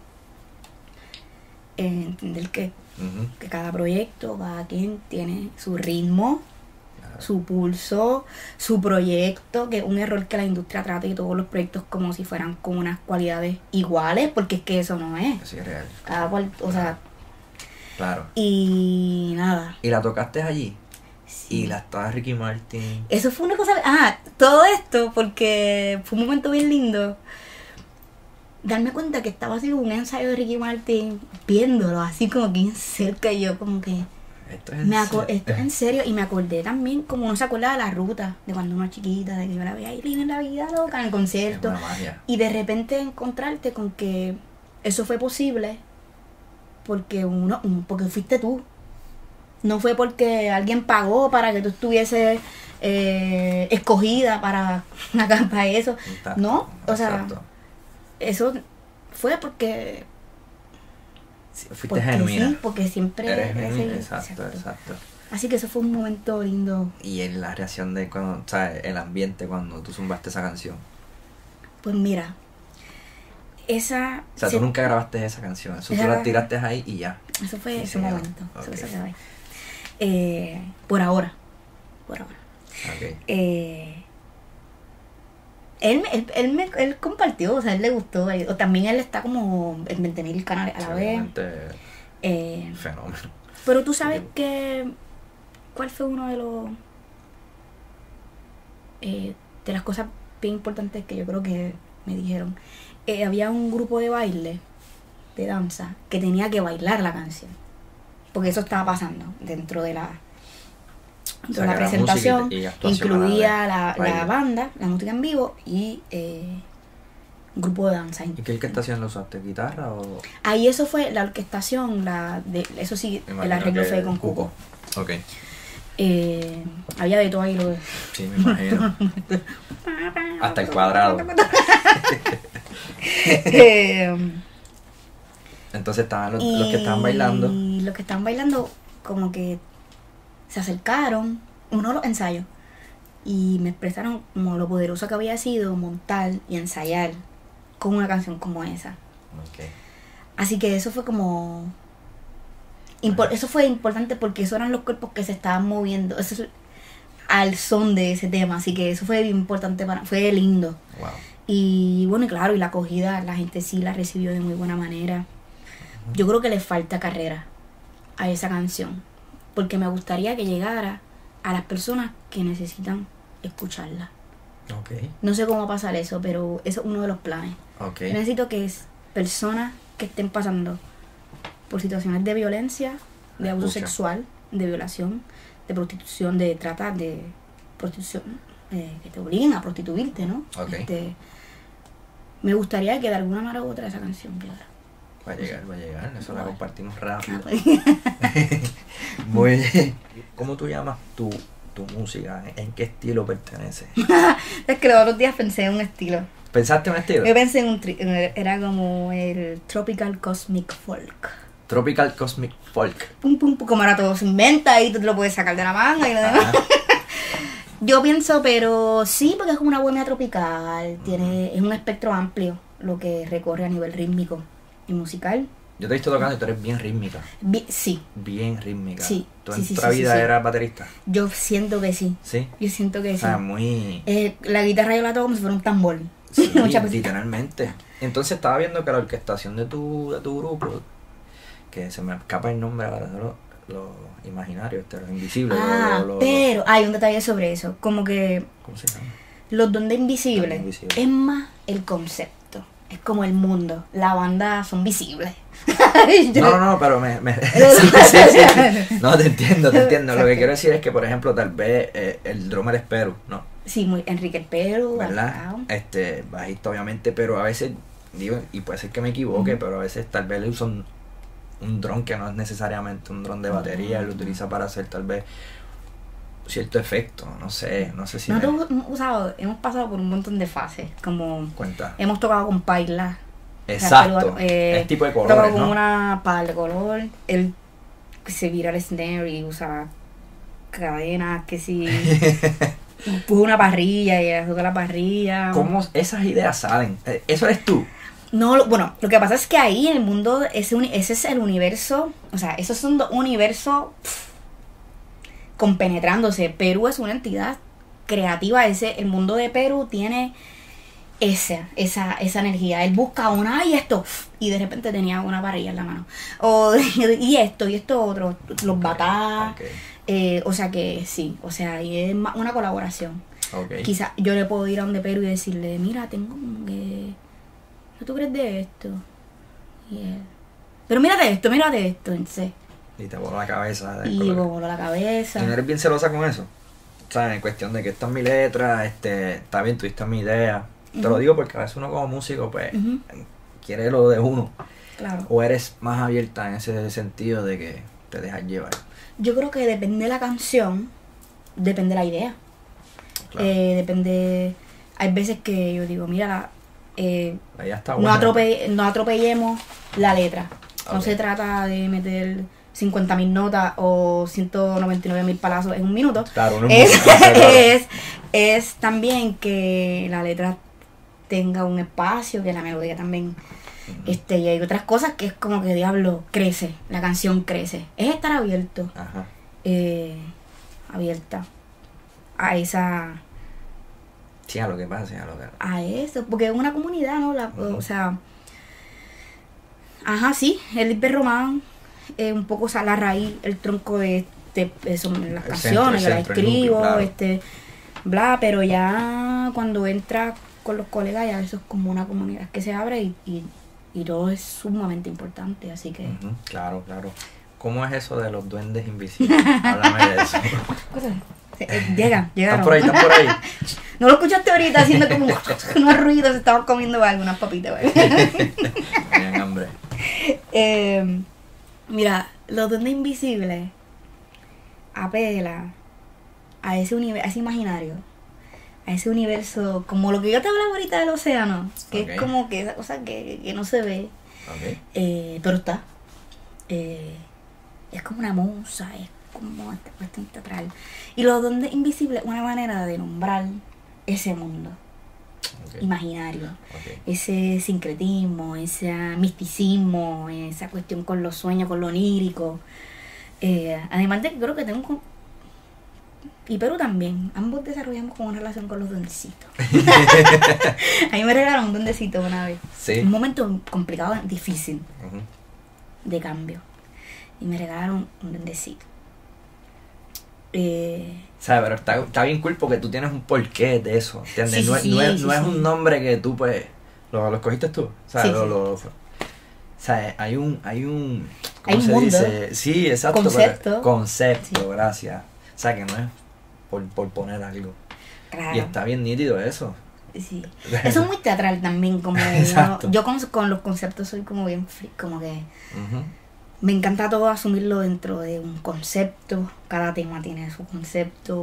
Entender que cada proyecto, cada quien tiene su ritmo, su pulso, su proyecto, que es un error que la industria trata y todos los proyectos como si fueran con unas cualidades iguales, porque es que eso no es. Así es real. Cada cual, o sea. Claro. Y nada. ¿Y la tocaste allí? Sí. Y la estaba Ricky Martin. Eso fue una cosa. Todo esto, porque fue un momento bien lindo. Darme cuenta que estaba haciendo un ensayo de Ricky Martin, viéndolo así como que cerca, y yo como que. Esto es en serio. Y me acordé también, como uno se acuerda de la ruta, de cuando uno era chiquita, de que yo la veía ahí en la vida loca, en el concierto. Y de repente encontrarte con que eso fue posible porque fuiste tú. No fue porque alguien pagó para que tú estuvieses escogida para eso. Exacto, no, o sea, exacto. Eso fue porque fuiste genuina. Sí, porque siempre eres genuina. Exacto. Así que eso fue un momento lindo. Y en la reacción de cuando, ¿sabes? El ambiente cuando tú zumbaste esa canción. Pues mira, tú nunca grabaste esa canción, eso tú la tiraste ahí y ya. Eso fue ese momento. Okay. Eso quedó ahí. Por ahora. Okay. Él compartió, o sea, él le gustó. O también él está como en 20.000 canales a la vez. Fenómeno. Pero tú sabes ¿cuál fue uno de las cosas bien importantes que yo creo que me dijeron? Había un grupo de baile, de danza, que tenía que bailar la canción. Porque eso estaba pasando dentro de la presentación. Incluía la banda, la música en vivo y un grupo de danza. ¿Y qué orquestación lo usaste? ¿Guitarra o...? Ahí eso fue la orquestación, eso sí, el arreglo fue con Cuco. Ok. Había de todo ahí. Sí, me imagino. Hasta el cuadrado. Entonces estaban los que estaban bailando. Y los que estaban bailando como que se acercaron, uno de los ensayos, y me expresaron como lo poderoso que había sido montar y ensayar con una canción como esa. Okay. Así que eso fue como... eso fue importante porque esos eran los cuerpos que se estaban moviendo al son de ese tema. Así que eso fue importante fue lindo. Wow. Y bueno, y claro, y la acogida, la gente sí la recibió de muy buena manera. Yo creo que le falta carrera a esa canción, porque me gustaría que llegara a las personas que necesitan escucharla. Okay. No sé cómo va a pasar eso, pero eso es uno de los planes. Okay. Necesito que personas que estén pasando por situaciones de violencia, de abuso sexual, de violación, de prostitución, de trata, de prostitución, que te obliguen a prostituirte, ¿no? Okay. Me gustaría que de alguna manera u otra esa canción llegara. Va a llegar, eso la compartimos rápido. Pues. Muy bien. ¿Cómo tú llamas tu música? ¿En qué estilo pertenece? Es que los otros días pensé en un estilo. ¿Pensaste en un estilo? Yo pensé era como el Tropical Cosmic Folk. Tropical Cosmic Folk. Como ahora todo se inventa y tú te lo puedes sacar de la manga y lo demás. Yo pienso, pero sí, porque es como una bohemia tropical, es un espectro amplio lo que recorre a nivel rítmico y musical. Yo te he visto tocando y tú eres bien rítmica. Sí. Bien rítmica. Sí. ¿Tú en otra vida eras baterista? Yo siento que sí. ¿Sí? Yo siento que sí. O sea, muy... la guitarra yo la toco como si fuera un tambor. Sí, literalmente. Entonces estaba viendo que la orquestación de tu grupo, que se me escapa el nombre ahora, los imaginarios, los invisibles. Pero hay un detalle sobre eso. Como que... ¿Cómo se llama? Los Don de Invisibles es más el concepto. Es como el mundo. La banda son visibles. No, pero sí. No, te entiendo. Lo que quiero decir es que, por ejemplo, tal vez el drummer es Perú, ¿no? Sí, muy Enrique el Perú, ¿verdad? Bajista obviamente, pero a veces, digo, y puede ser que me equivoque, pero a veces tal vez le usan un drum que no es necesariamente un drum de batería, lo utiliza para hacer tal vez cierto efecto, no sé si... Nosotros hemos pasado por un montón de fases, como... Cuenta. Hemos tocado con paila. Exacto, es tipo de colores, tocado con ¿no? una pala de color, él se vira el snare y usa cadenas, que si... puso una parrilla y azúcar la parrilla. ¿Cómo esas ideas salen? ¿Eso eres tú? No, bueno, lo que pasa es que ahí en el mundo, ese es el universo, o sea, esos son dos universos compenetrándose. Perú es una entidad creativa, el mundo de Perú tiene esa energía. Él busca esto, y de repente tenía una parrilla en la mano. Y esto otro, los batás. Okay. O sea que sí, o sea, y es una colaboración. Okay. Quizá yo le puedo ir a donde Perú y decirle, mira, tengo que... ¿Qué tú crees de esto? Y él, pero mírate esto, entonces. Y te voló la cabeza. Y voló la cabeza. ¿Y no eres bien celosa con eso? O sea, en cuestión de que esta es mi letra, está bien, tuviste mi idea. Te lo digo porque a veces uno como músico, pues, quiere lo de uno. Claro. O eres más abierta en ese sentido de que te dejas llevar. Yo creo que depende de la canción, depende de la idea. Claro. Depende... Hay veces que yo digo, mira, Ahí está buena. no atropellemos la letra. Okay. No se trata de meter 50.000 notas o 199.000 palazos en un minuto. Claro, es también que la letra tenga un espacio, que la melodía también y hay otras cosas que es como que diablo crece, la canción crece. Es estar abierto. Ajá. Abierta a esa... Sí, a lo que pasa, a eso, porque es una comunidad, ¿no? O sea... Ajá, sí, el hiperromán un poco, o sea, la raíz, el tronco de son las canciones, yo las escribo, núcleo, claro. Bla, pero ya cuando entra con los colegas ya eso es como una comunidad que se abre y todo es sumamente importante, así que... Claro. ¿Cómo es eso de los duendes invisibles? Háblame de eso. Llegaron. Están por ahí. No lo escuchaste ahorita haciendo como unos ruidos, estaban comiendo algo, unas papitas. Tenían hambre. Mira, los duendes invisibles apela a ese imaginario, a ese universo, como lo que yo te hablaba ahorita del océano, que es como que esa cosa que no se ve, pero está. Es como una musa, es como esta cuestión teatral. Y los duendes invisibles, una manera de nombrar ese mundo imaginario, ese sincretismo, ese misticismo, esa cuestión con los sueños, con lo onírico. Además de que creo que tengo y Perú también, ambos desarrollamos como una relación con los duendecitos. A mí me regalaron un duendecito una vez. ¿Sí? Un momento complicado, difícil de cambio. Y me regalaron un duendecito. ¿Sabes? Pero está bien cool porque tú tienes un porqué de eso, ¿entiendes? Sí, no es un nombre que tú, pues, lo escogiste tú, ¿sabes? ¿Sabes? Hay un ¿cómo se dice? Sí, exacto. Concepto, gracias. O sea, que no es por poner algo. Claro. Y está bien nítido eso. Sí. Eso es muy teatral también, como yo con los conceptos soy como bien free, como que me encanta todo asumirlo dentro de un concepto. Cada tema tiene su concepto,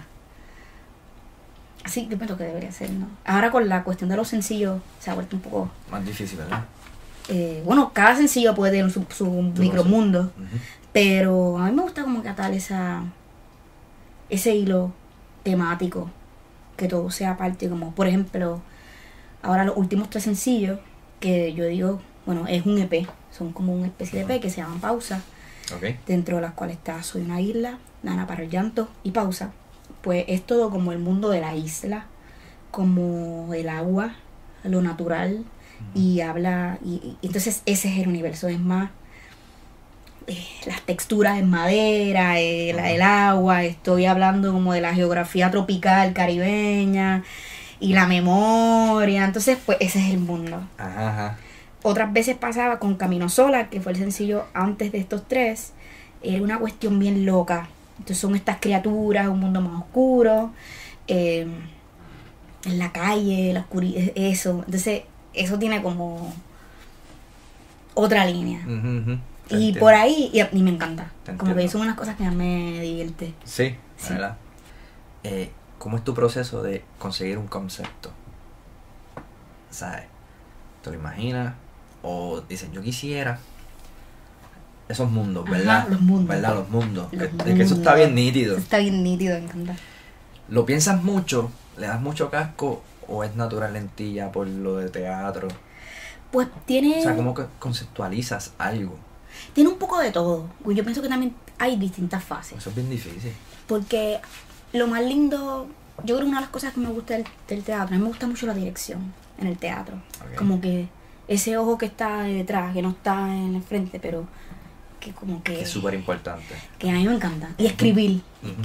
así yo pienso que debería ser, ¿no? Ahora con la cuestión de los sencillos se ha vuelto un poco más difícil, ¿verdad? Bueno, cada sencillo puede tener su micromundo, pero a mí me gusta como que atar ese hilo temático, que todo sea parte, como por ejemplo ahora los últimos 3 sencillos que yo digo, bueno, es un EP, son como una especie de EP que se llaman Pausa, dentro de las cuales está Soy una isla, Nana para el llanto y Pausa. Pues es todo como el mundo de la isla, como el agua, lo natural, y habla, y entonces ese es el universo, es más las texturas en madera, el agua, estoy hablando como de la geografía tropical caribeña y la memoria, entonces pues ese es el mundo. otras veces pasaba con Camino Sola, que fue el sencillo antes de estos tres. Era una cuestión bien loca. Entonces son estas criaturas, un mundo más oscuro, en la calle, la oscuridad, eso. Entonces eso tiene como otra línea. Y por ahí, y me encanta. Como que son unas cosas que a mí me divierte. Sí, ¿verdad? ¿Cómo es tu proceso de conseguir un concepto? ¿Sabes? ¿Te lo imaginas? O dices, yo quisiera esos mundos, ¿verdad? Ajá, los mundos. ¿Verdad? Los mundos. Que eso está bien nítido. Eso está bien nítido, me encanta. ¿Lo piensas mucho? ¿Le das mucho casco? ¿O es natural en ti ya por lo de teatro? Pues tiene... O sea, ¿cómo que conceptualizas algo? Tiene un poco de todo. Yo pienso que también hay distintas fases. Eso es bien difícil. Porque lo más lindo... Yo creo que una de las cosas que me gusta del teatro, a mí me gusta mucho la dirección en el teatro. Okay. Como que ese ojo que está detrás, que no está en el frente, pero que como que... Es súper importante. Que a mí me encanta. Y escribir.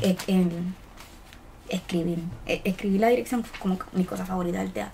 Escribir la dirección fue como mi cosa favorita del teatro.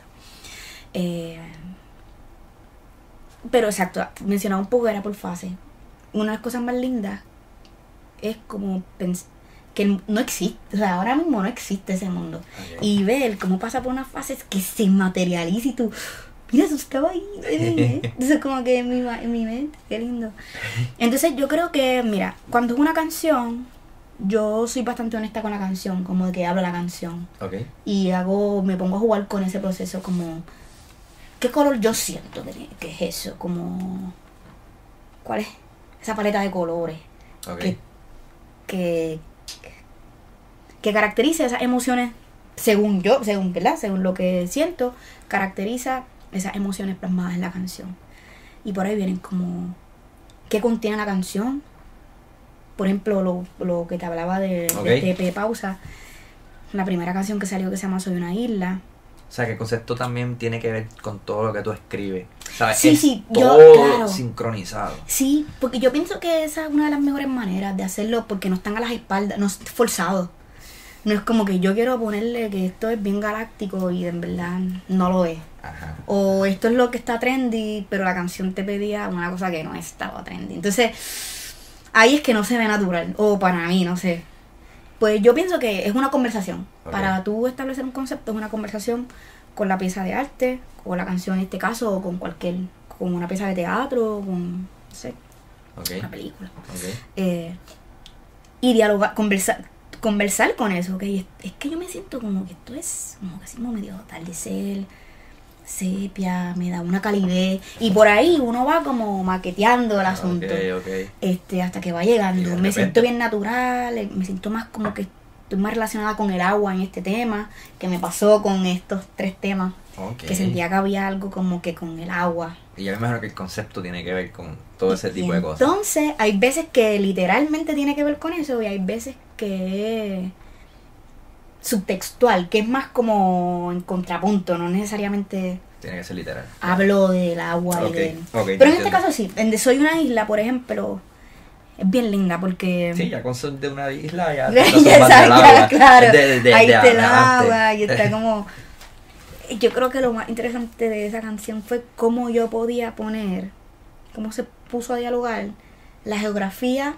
Pero exacto, mencionaba un poco, era por fase. Una de las cosas más lindas es como que no existe, o sea, ahora mismo no existe ese mundo. Okay. Y ver cómo pasa por unas fases que se materializa y tú, mira, eso estaba ahí. Entonces como que en mi mente, qué lindo. Entonces yo creo que, mira, cuando es una canción, yo soy bastante honesta con la canción, como de que hablo la canción. Okay. Y me pongo a jugar con ese proceso como... ¿Qué color yo siento que es eso? Como... ¿Cuál es esa paleta de colores? Okay. Que caracteriza esas emociones, según yo, ¿verdad? Según lo que siento, caracteriza esas emociones plasmadas en la canción. Y por ahí vienen como... ¿Qué contiene la canción? Por ejemplo, lo que te hablaba de TP Pausa. La primera canción que salió que se llama Soy una isla. O sea, que el concepto también tiene que ver con todo lo que tú escribes. ¿Sabes? Sí, todo claro. Sincronizado. Sí, porque yo pienso que esa es una de las mejores maneras de hacerlo, porque no están a las espaldas, no es forzado. No es como que yo quiero ponerle que esto es bien galáctico y en verdad no lo es. Ajá. O esto es lo que está trendy, pero la canción te pedía una cosa que no estaba trendy. Entonces, ahí es que no se ve natural. O para mí, no sé. Pues yo pienso que es una conversación. Okay. Para tú establecer un concepto es una conversación con la pieza de arte, o la canción en este caso, o con una pieza de teatro, con, no sé, una película. Okay. Y dialogar, conversar con eso, ¿ok? Es que yo me siento como que esto es como que así como medio atardecer, sepia, me da una calidez, y por ahí uno va como maqueteando el asunto. Okay. Hasta que va llegando. Me siento bien natural, me siento más como que estoy más relacionada con el agua en este tema, que me pasó con estos 3 temas. Okay. Que sentía que había algo como que con el agua. Y yo me imagino que el concepto tiene que ver con todo ese tipo de cosas. Entonces, hay veces que literalmente tiene que ver con eso, y hay veces que es subtextual, que es más como en contrapunto, no necesariamente tiene que ser literal. Hablo del agua. Okay. Pero en este caso sí, en Soy una isla, por ejemplo, es bien linda porque... Sí, ya con Soy de una isla ya... claro, ahí te la agua y está como... Yo creo que lo más interesante de esa canción fue cómo yo podía poner, cómo se puso a dialogar la geografía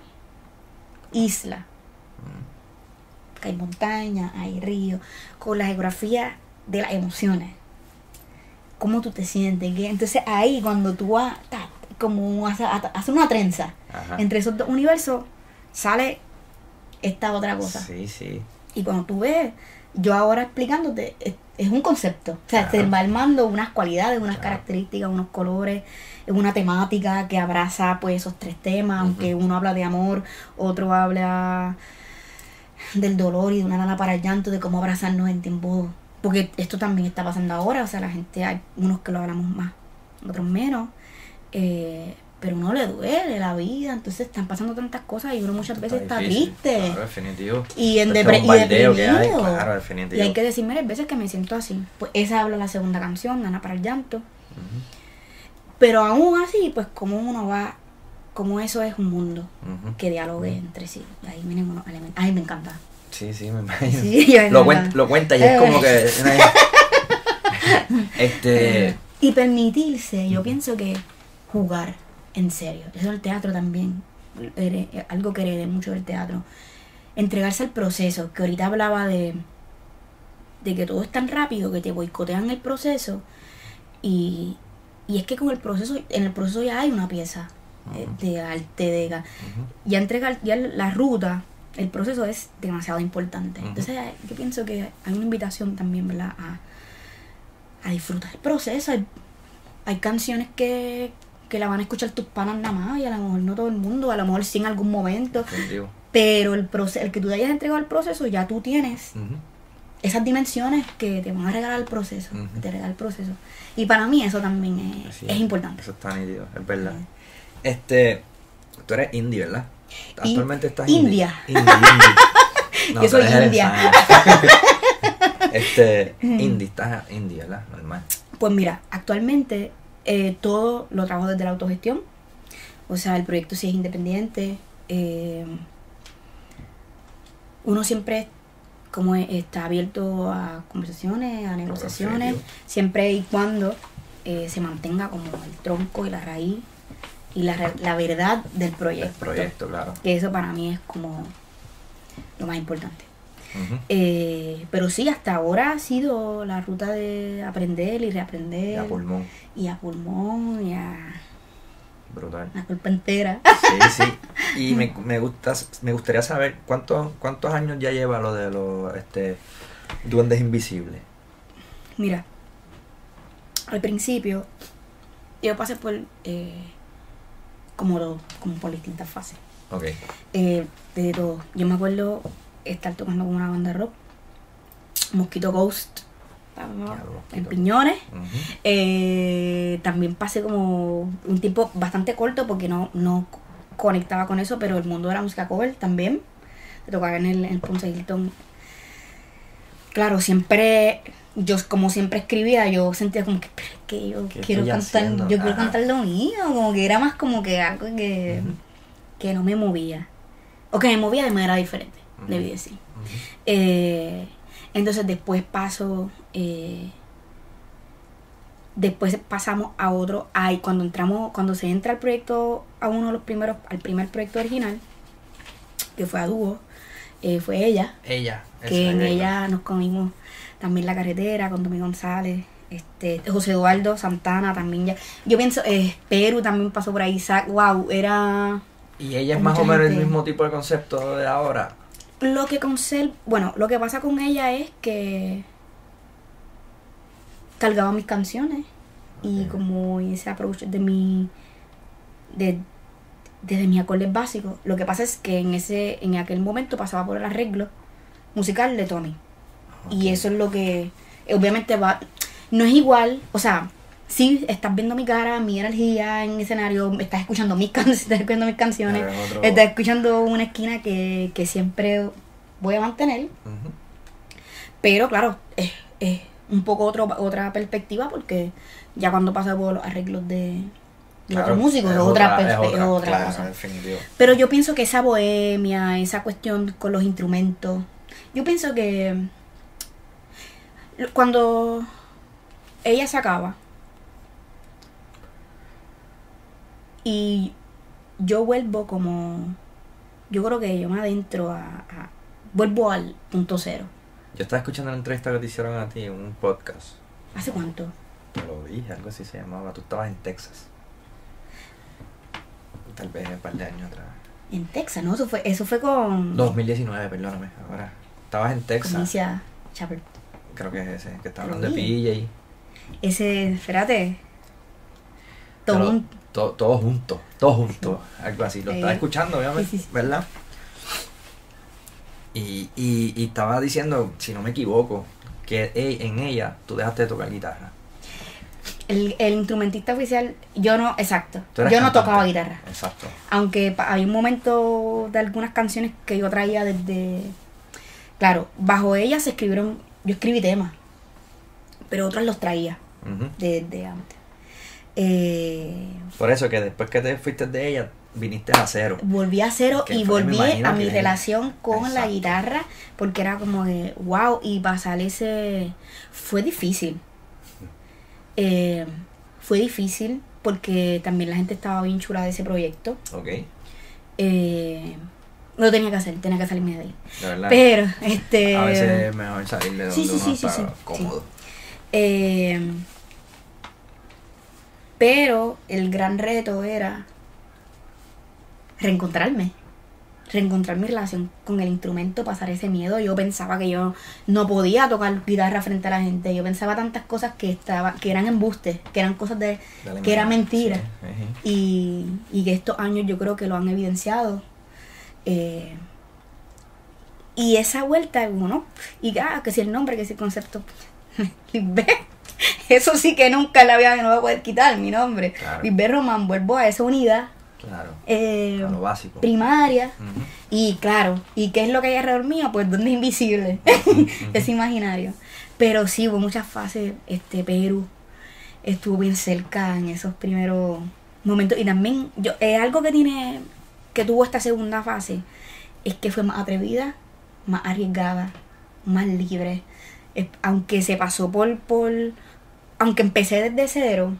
isla. Porque hay montaña, hay río, con la geografía de las emociones. Cómo tú te sientes. Entonces ahí cuando tú vas, como hace una trenza. Ajá. Entre esos dos universos, sale esta otra cosa. Sí, sí. Y cuando tú ves, yo ahora explicándote, es un concepto. O sea, te va armando unas cualidades, unas características, unos colores, una temática que abraza pues esos 3 temas, aunque uno habla de amor, otro habla del dolor y de una lana para el llanto, de cómo abrazarnos en tiempo, porque esto también está pasando ahora. O sea, la gente, hay unos que lo hablamos más, otros menos, pero uno le duele la vida, entonces están pasando tantas cosas y uno muchas veces está triste. Claro, definitivo. Y deprimido. Claro, definitivo. Y hay que decir, mira, hay veces que me siento así. Pues esa habla la segunda canción, Lana para el llanto. Pero aún así, pues como uno va, como eso es un mundo que dialogue entre sí. Y ahí vienen unos elementos. Ay, me encanta. Sí, me imagino. Sí, lo cuenta y es como que... Y permitirse, yo pienso que jugar en serio. Eso el teatro también, algo que heredé mucho del teatro. Entregarse al proceso, que ahorita hablaba de que todo es tan rápido que te boicotean el proceso y es que con el proceso, en el proceso ya hay una pieza de arte, ya entregar ya la ruta, el proceso es demasiado importante. Entonces yo pienso que hay una invitación también, ¿verdad?, a disfrutar el proceso. Hay canciones que la van a escuchar tus panas nada más y a lo mejor no todo el mundo, a lo mejor sí en algún momento. Pero el que tú te hayas entregado al proceso, ya tú tienes esas dimensiones que te van a regalar el proceso, que te regala el proceso. Y para mí eso también es importante. Eso está nítido, es verdad. Tú eres indie, ¿verdad? Actualmente estás India. Indie. No, yo soy india. Indie, estás indie, ¿verdad? Normal. Pues mira, actualmente todo lo trabajo desde la autogestión. O sea, el proyecto sí es independiente. Uno siempre como está abierto a conversaciones, a negociaciones, siempre y cuando se mantenga como el tronco y la raíz y la verdad del proyecto. El proyecto, claro. Que eso para mí es como lo más importante. Pero sí, hasta ahora ha sido la ruta de aprender y reaprender. Y a pulmón. Y a brutal. La culpa entera. Sí. Y me gustaría saber cuántos años ya lleva lo de los duendes invisibles. Mira, al principio yo pasé por como por distintas fases. Okay. De todo. Yo me acuerdo estar tocando con una banda de rock, Mosquito Ghost, en Piñones. También pasé como un tiempo bastante corto porque no conectaba con eso, pero el mundo de la música cover también. Se tocaba en el Ponce Hilton. Claro, siempre, yo como siempre escribía, yo sentía como que yo quiero cantar, yo quiero cantar lo mío, como que era más como que algo que no me movía, o que me movía de manera diferente, debí decir. Entonces después pasamos a otro, cuando se entra al proyecto, al primer proyecto original, que fue a dúo, fue ella, que en ella nos comimos también La Carretera con Tommy González, José Eduardo Santana también ya, yo pienso, Perú también pasó por ahí, era... Y ella es más o menos el mismo tipo de concepto de ahora. Lo que pasa con ella es que cargaba mis canciones y como ese approach desde mis acordes básicos. Lo que pasa es que en aquel momento pasaba por el arreglo musical de Tommy. Y eso es lo que obviamente no es igual, o sea, sí, estás viendo mi cara, mi energía en escenario, estás escuchando mis canciones, estás escuchando una esquina que siempre voy a mantener. Pero claro, es un poco otra perspectiva, porque ya cuando pasa por los arreglos de otros músicos es otra cosa. Definitivo. Pero yo pienso que esa bohemia, esa cuestión con los instrumentos, yo pienso que cuando ella se acaba y yo vuelvo yo creo que yo me adentro vuelvo al punto cero. Yo estaba escuchando la entrevista que te hicieron a ti en un podcast. ¿Hace cuánto? Te lo dije, algo así se llamaba. Tú estabas en Texas. Tal vez un par de años atrás. En Texas, ¿no? Eso fue con... 2019, perdóname. Ahora, estabas en Texas. Comincia Chapel. Creo que es ese, que está hablando de PJ. Espérate. Todo junto, algo así. Lo estaba escuchando, obviamente, sí. ¿Verdad? Y estaba diciendo, si no me equivoco, que en ella tú dejaste de tocar guitarra. El instrumentista oficial, yo no tocaba guitarra. Exacto. Aunque hay un momento de algunas canciones que yo traía desde... Claro, bajo ella yo escribí temas, pero otros los traía desde antes. Por eso que después que te fuiste de ella, viniste a cero. Volví a cero y volví a mi relación con la guitarra, porque era como que, wow, y pasar fue difícil. porque también la gente estaba bien chula de ese proyecto. Ok. Lo tenía que salirme de ahí. De verdad. Pero, a veces es mejor salir de donde uno está cómodo. Pero el gran reto era reencontrar mi relación con el instrumento, pasar ese miedo. Yo pensaba que yo no podía tocar guitarra frente a la gente. Yo pensaba tantas cosas que eran embustes, que eran cosas que era mentira. Sí. Y que estos años yo creo que lo han evidenciado. Y esa vuelta, uno, que si el nombre, que si el concepto, eso sí que nunca no voy a poder quitar mi nombre. Claro. Lisbeth Román, vuelvo a esa unidad. Claro, a lo básico. Primaria. Y claro, ¿y qué es lo que hay alrededor mío? Pues donde es invisible, es imaginario. Pero sí, hubo muchas fases. Perú estuvo bien cerca en esos primeros momentos. Y también, algo que tuvo esta segunda fase, es que fue más atrevida, más arriesgada, más libre. Aunque se pasó aunque empecé desde cero,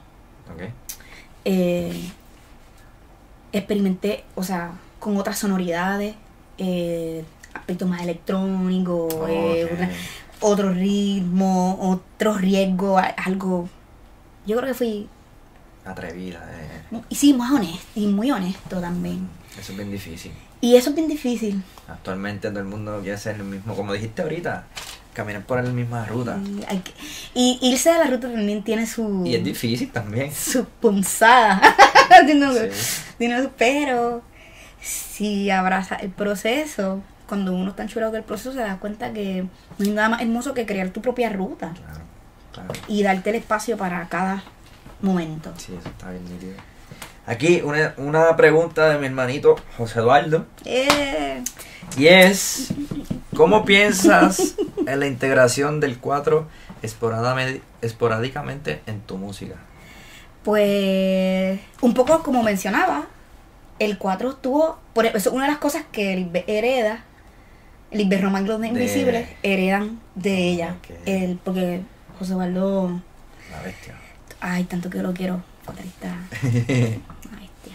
experimenté, o sea, con otras sonoridades, aspectos más electrónicos, otro ritmo, otro riesgo, algo. Yo creo que fui atrevida. Y sí, más honesto, y muy honesto también. Eso es bien difícil. Y eso es bien difícil. Actualmente todo el mundo quiere hacer el mismo, como dijiste ahorita, caminar por la misma ruta. Y irse de la ruta también tiene su... Y es difícil también. Su punzada. Pero si abraza el proceso, cuando uno está enchulado del proceso, se da cuenta que no hay nada más hermoso que crear tu propia ruta. Claro. Y darte el espacio para cada momento. Sí, eso está bien nítido. Aquí una pregunta de mi hermanito José Eduardo. Y es, ¿cómo piensas en la integración del 4 esporádicamente en tu música? Pues, un poco como mencionaba, el 4 estuvo, por eso una de las cosas que Lisbeth Román y los Invisibles heredan de ella. Okay. Porque José Eduardo, la bestia. Ay, tanto que lo quiero, guitarrista. Una bestia.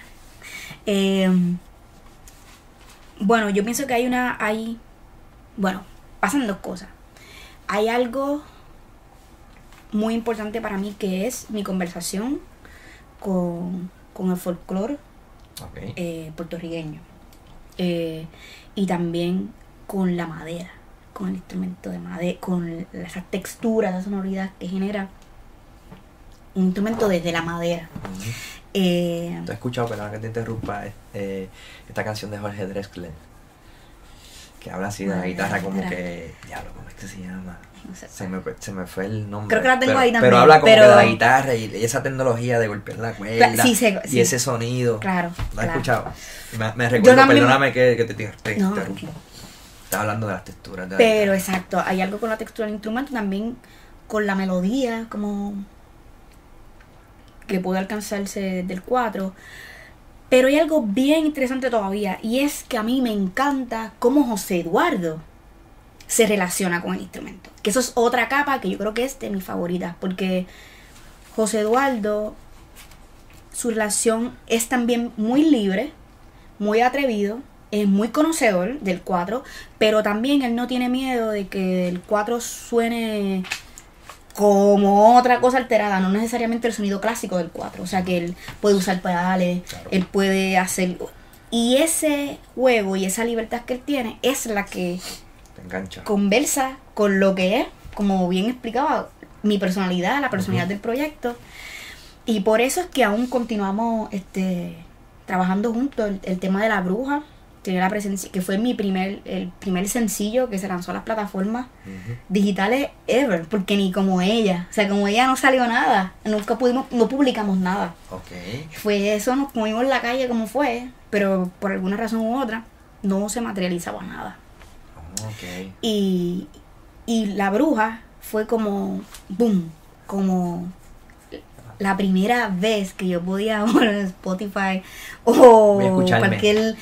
Bueno, yo pienso que pasan dos cosas. Hay algo muy importante para mí que es mi conversación con el folclore puertorriqueño. Y también con la madera, con el instrumento de madera, con esas texturas, esa sonoridad que genera un instrumento desde la madera. ¿Tú has escuchado, perdón que te interrumpa, esta canción de Jorge Drexler? Que habla así de la guitarra como que... Diablo, ¿cómo es que se llama? No sé. Se me fue el nombre. Creo que la tengo ahí también. Pero habla como que de la guitarra y esa tecnología de golpear la cuerda y ese sonido. Claro. ¿Lo has escuchado? Me recuerdo, perdóname que te interrumpo. Estás hablando de las texturas. Pero exacto, hay algo con la textura del instrumento, también con la melodía, como que puede alcanzarse del 4. Pero hay algo bien interesante todavía, y es que a mí me encanta cómo José Eduardo se relaciona con el instrumento. Que eso es otra capa que yo creo que es de mis favoritas, porque José Eduardo, su relación es también muy libre, muy atrevido, es muy conocedor del 4, pero también él no tiene miedo de que el 4 suene como otra cosa alterada, no necesariamente el sonido clásico del 4. O sea que él puede usar pedales, claro. Él puede hacer... Y ese juego y esa libertad que él tiene es la que te engancha, conversa con lo que es, como bien explicaba, mi personalidad, la personalidad del proyecto. Y por eso es que aún continuamos trabajando juntos. El tema de La Bruja, tiene la presencia, que fue el primer sencillo que se lanzó a las plataformas digitales ever, porque ni como ella, o sea, como ella no salió nada, no publicamos nada. Fue eso, nos movimos en la calle como fue, pero por alguna razón u otra no se materializaba nada. Y La Bruja fue como boom, como la primera vez que yo podía por Spotify o cualquier...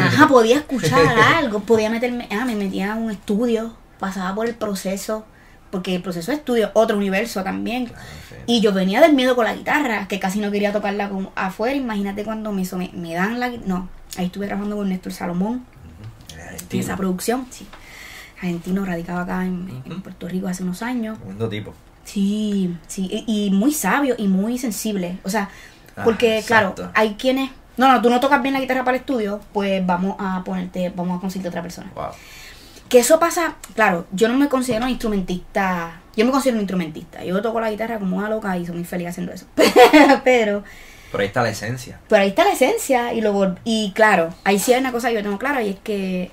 podía escuchar algo, podía meterme, me metía a un estudio, pasaba por el proceso, porque el proceso de estudio es otro universo también. Claro, sí. Y yo venía del miedo con la guitarra, que casi no quería tocarla como afuera. Imagínate cuando me dan la guitarra. No, ahí estuve trabajando con Néstor Salomón. En esa producción, sí. Argentino, radicaba acá en Puerto Rico hace unos años. Tremendo tipo. Sí, sí, y muy sabio y muy sensible. O sea, porque claro, hay quienes... No, tú no tocas bien la guitarra para el estudio, pues vamos a conseguirte otra persona. Wow. Que eso pasa, claro, yo no me considero un instrumentista. Yo me considero un instrumentista. Yo toco la guitarra como una loca y soy muy feliz haciendo eso. Pero ahí está la esencia. Pero ahí está la esencia y claro, ahí sí hay una cosa que yo tengo clara y es que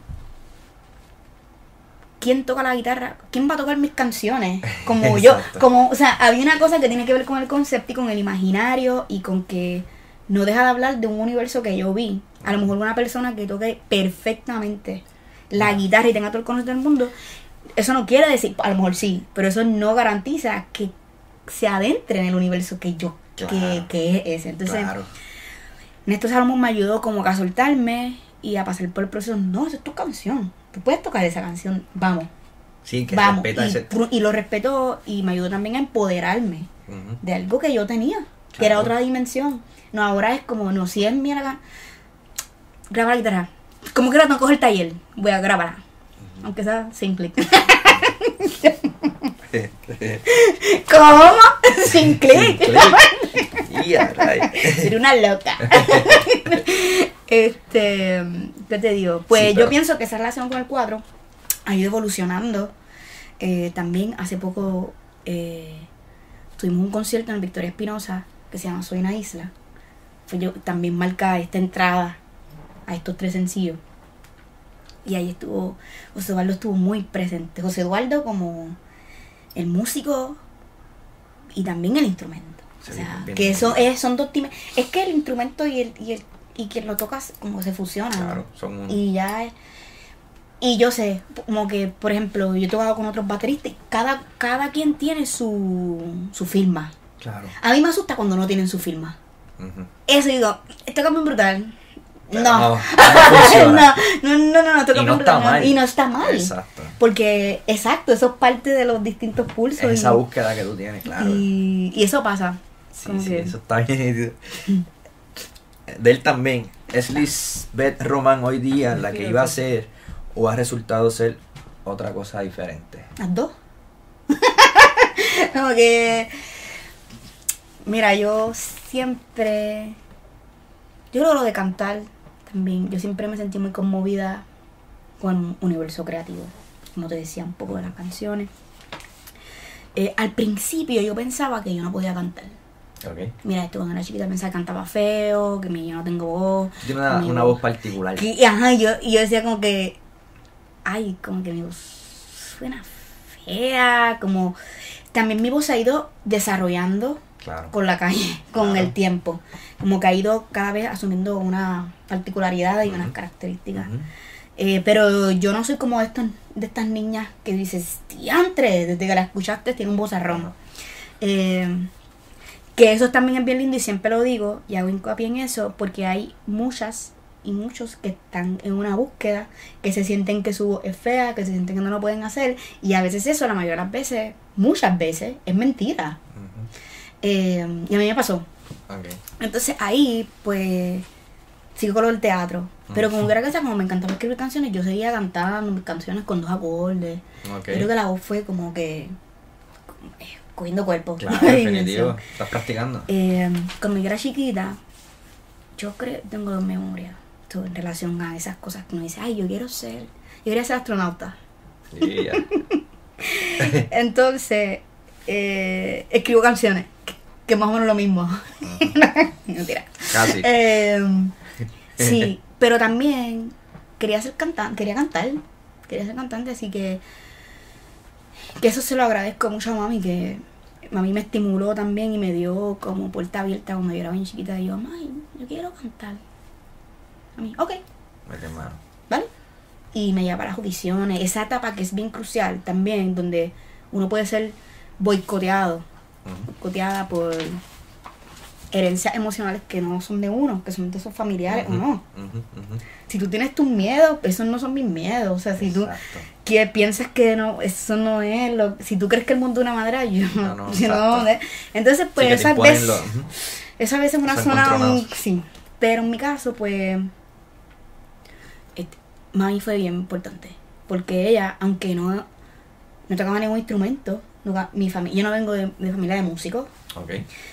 ¿quién toca la guitarra? ¿Quién va a tocar mis canciones? Como yo, o sea, había una cosa que tiene que ver con el concepto y con el imaginario y con que no deja de hablar de un universo que yo vi. A lo mejor una persona que toque perfectamente la guitarra y tenga todo el conocimiento del mundo, eso no quiere decir, a lo mejor sí, pero eso no garantiza que se adentre en el universo que yo, que es ese. Entonces, Néstor Salomón me ayudó como que a soltarme y a pasar por el proceso. No, esa es tu canción, tú puedes tocar esa canción, vamos. Sí, que vamos. Respeta y lo respetó y me ayudó también a empoderarme de algo que yo tenía, que era otra dimensión. No, ahora es como, no, si es mía graba la guitarra. Como que no cojo el taller, voy a grabarla. Aunque sea simple. ¿Cómo? Sin clic. Sería una loca. ¿Qué te digo? Pues sí, yo pienso que esa relación con el cuadro ha ido evolucionando. También hace poco tuvimos un concierto en Victoria Espinosa que se llama Soy una isla. Pues yo también marca esta entrada a estos 3 sencillos. Y ahí estuvo, José Eduardo estuvo muy presente. José Eduardo como el músico y también el instrumento. Sí, o sea, que eso son dos times. Es que el instrumento y quien lo toca como se fusionan. Claro, son uno. Y ya y yo sé, como que, por ejemplo, yo he tocado con otros bateristas y cada quien tiene su firma. Claro. A mí me asusta cuando no tienen su firma. Eso digo, esto cambia brutal. Pero no, toca y no está mal. Y no está mal. Exacto. Porque, exacto, eso es parte de los distintos pulsos. Es esa búsqueda que tú tienes, claro. Y eso pasa. Sí, eso está bien. De él también. Es Lisbeth Román hoy día la que iba a ser o ha resultado ser otra cosa diferente. Las dos. Como que... Mira, yo creo lo de cantar también, yo siempre me sentí muy conmovida con universo creativo, como te decía, un poco de las canciones. Al principio yo pensaba que yo no podía cantar. Okay. Mira, cuando era chiquita pensaba que cantaba feo, que yo no tengo voz. Tiene una voz particular. Y yo decía como que, como que mi voz suena fea, como... También mi voz ha ido desarrollando. Claro. Con la calle, con el tiempo. Como que ha ido cada vez asumiendo una particularidad y unas características. Pero yo no soy como de estas niñas que dices, diantre, desde que la escuchaste tiene un vozarrón. Que eso también es bien lindo y siempre lo digo y hago hincapié en eso porque hay muchas y muchos que están en una búsqueda, que se sienten que su voz es fea, que se sienten que no lo pueden hacer y a veces eso, la mayoría de las veces, muchas veces, es mentira. Y a mí me pasó. Okay. Entonces ahí pues sigo con lo del teatro. Pero como quiera que sea, como me encantaba escribir canciones, yo seguía cantando mis canciones con 2 acordes. Okay. Creo que la voz fue como que cogiendo cuerpo. Claro, definitivo. ¿Estás practicando? Cuando yo era chiquita, yo tengo 2 memorias en relación a esas cosas que uno dice, yo quería ser astronauta. Yeah. Entonces escribo canciones que más o menos lo mismo. Mentira. Casi. Sí, pero también quería ser cantante, quería ser cantante, así que eso se lo agradezco mucho a mami, que mami me estimuló también y me dio como puerta abierta cuando yo era bien chiquita y yo, mami, yo quiero cantar. A mí, ok. ¿Vale? Y me lleva a las audiciones, esa etapa que es bien crucial también, donde uno puede ser boicoteada por herencias emocionales que no son de uno, que son de esos familiares o no. Ujú. Si tú tienes tus miedos, esos no son mis miedos. O sea, si tú que piensas que no, eso no es lo... Si tú crees que el mundo es una madre, yo no. Entonces, pues, Sí, esa vez es una zona... Sí. Pero en mi caso, pues... mami fue bien importante. Porque ella, aunque no tocaba ningún instrumento, yo no vengo de familia de músicos. Ok.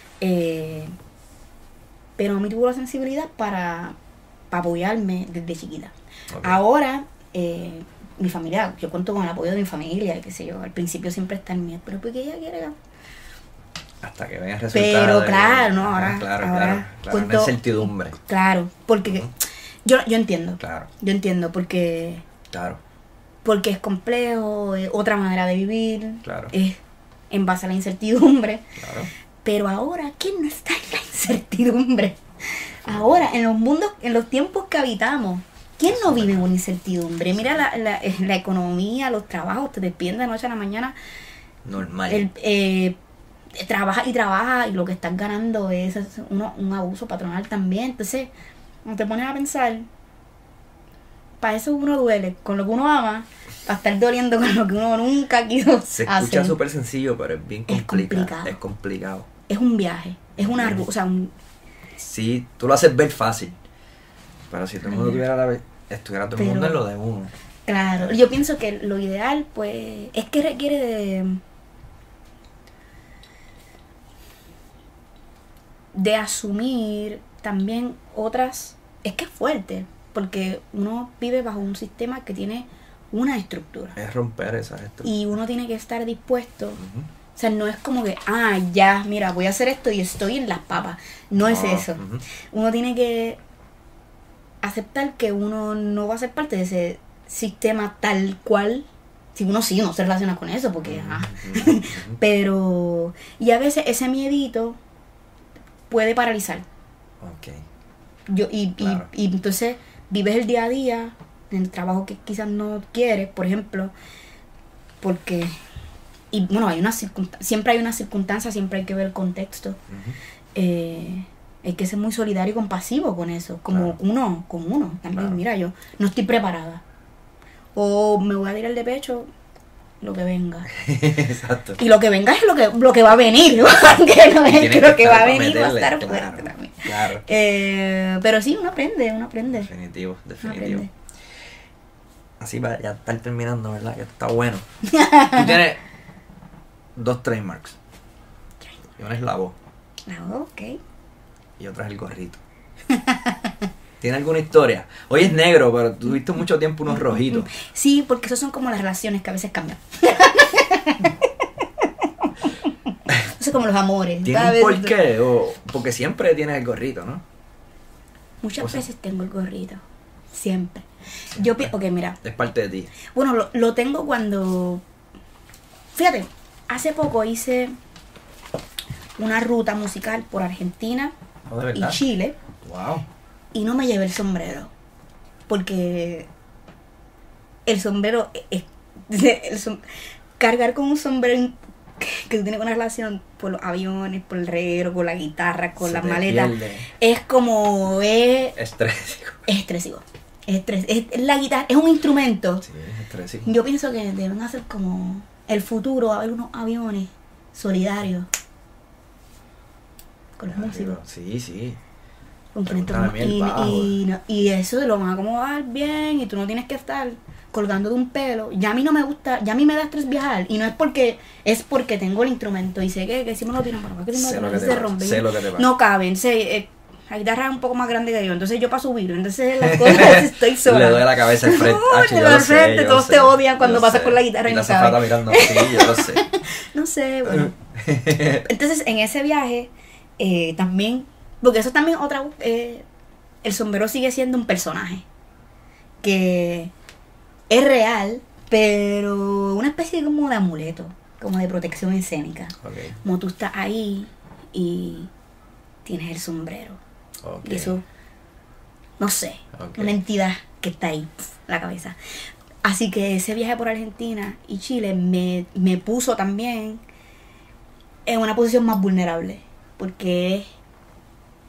Pero mami tuvo la sensibilidad para apoyarme desde chiquita. Okay. Ahora, mi familia, yo cuento con el apoyo de mi familia, qué sé yo, al principio siempre está el miedo, pero porque ella quiere... Hasta que veas resultados. Pero claro, no, ahora... Claro, cuento, una incertidumbre. Claro, porque yo entiendo. Claro. Yo entiendo porque... Claro. Porque es complejo, es otra manera de vivir, Claro. es en base a la incertidumbre. Claro. Pero ahora, ¿quién no está en la incertidumbre? Ahora, en los tiempos que habitamos, ¿quién no vive en una incertidumbre? Mira la economía, los trabajos, te despiden de noche a la mañana. Normal. Trabaja y lo que estás ganando es un abuso patronal también. Entonces, cuando te pones a pensar, para eso uno duele con lo que uno ama, para estar doliendo con lo que uno nunca quiso hacer. Se escucha súper sencillo, pero es bien complicado. Es complicado. Es un viaje, es una... O sea, sí, tú lo haces ver fácil, pero si todo el mundo estuviera todo el mundo en lo de uno. Claro, yo pienso que lo ideal, pues, es que requiere de asumir también otras... Es que es fuerte, porque uno vive bajo un sistema que tiene una estructura. Es romper esas estructuras. Y uno tiene que estar dispuesto... O sea, no es como que, ya, mira, voy a hacer esto y estoy en las papas. No es eso. Uno tiene que aceptar que uno no va a ser parte de ese sistema tal cual. Si uno sí, no se relaciona con eso, porque, Pero, y a veces ese miedito puede paralizar. Ok. Y entonces vives el día a día en el trabajo que quizás no quieres, por ejemplo, porque... Y bueno, siempre hay una circunstancia, siempre hay que ver el contexto. Hay que ser muy solidario y compasivo con eso, como uno, con uno. También, mira, yo no estoy preparada. O me voy a tirar de pecho, lo que venga. Exacto. Y lo que venga es lo que va a venir, ¿no? Que no es que lo que va a venir va a estar fuerte también. Claro. Pero sí, uno aprende. Definitivo. Aprende. Así para ya estar terminando, ¿verdad? Que está bueno. Tú tienes 2 trademarks. Y una es la voz. La voz, ok. Y otra es el gorrito. ¿Tiene alguna historia? Hoy es negro, pero tuviste mucho tiempo unos rojitos. Sí, porque esos son como las relaciones que a veces cambian. Eso es como los amores. ¿Tiene un porqué? Porque siempre tienes el gorrito, ¿no? Muchas veces tengo el gorrito. Siempre. Ok, mira. Es parte de ti. Bueno, lo tengo cuando... Fíjate, hace poco hice una ruta musical por Argentina y Chile. Wow. Y no me llevé el sombrero. Porque el sombrero cargar con un sombrero que tiene una relación por los aviones, por el reguero, con la guitarra, con las maletas, es como... Es estresivo. La guitarra es un instrumento. Sí, es estresivo. Yo pienso que deben hacer como el futuro, haber unos aviones solidarios con los músicos. Sí. Con y eso lo van a acomodar bien y tú no tienes que estar colgando de un pelo. Ya a mí no me gusta, ya a mí me da estrés viajar y no es porque tengo el instrumento y sé que si me lo tiran para acá, que se rompe. Sé lo que te pasa. No caben, la guitarra es un poco más grande que yo, entonces yo para subirlo, entonces las cosas estoy sola. Le doy la cabeza al frente. Todos te odian cuando pasas con la guitarra y no sabes. La mirando así, yo lo sé. No sé, bueno. Entonces en ese viaje también, porque eso también otra, el sombrero sigue siendo un personaje que es real, pero una especie como de amuleto, como de protección escénica. Okay. Como tú estás ahí y tienes el sombrero. Okay. Y eso, no sé, una entidad que está ahí, la cabeza. Así que ese viaje por Argentina y Chile me puso también en una posición más vulnerable, porque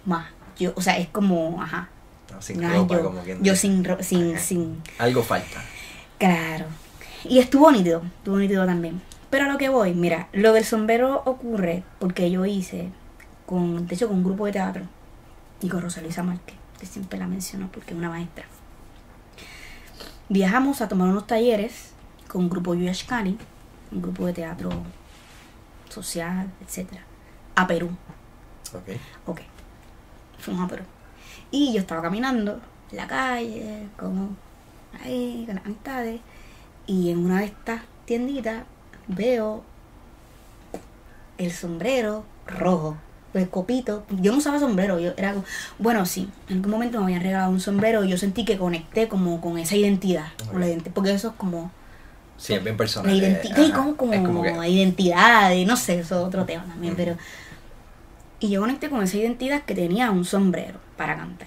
más. Yo, o sea, es como, ajá. No, sin No, ropa, yo, como quien yo dice. sin. Algo falta. Claro. Y estuvo nítido también. Pero a lo que voy, mira, lo del sombrero ocurre porque yo hice, de hecho, con un grupo de teatro y con Rosalisa Márquez, que siempre la menciono porque es una maestra. Viajamos a tomar unos talleres con un grupo Yuyashkani, un grupo de teatro social, etcétera, a Perú. Ok. Fuimos a Perú. Y yo estaba caminando en la calle, como ahí, con las amistades, y en una de estas tienditas veo el sombrero rojo, el copito. Yo no usaba sombrero, yo era, bueno, sí, en algún momento me habían regalado un sombrero y yo sentí que conecté como con esa identidad, con la porque eso es como Sí, es bien personal. la identidad, y como es como que... identidad, y no sé, eso es otro tema también, pero y yo conecté con esa identidad que tenía un sombrero para cantar.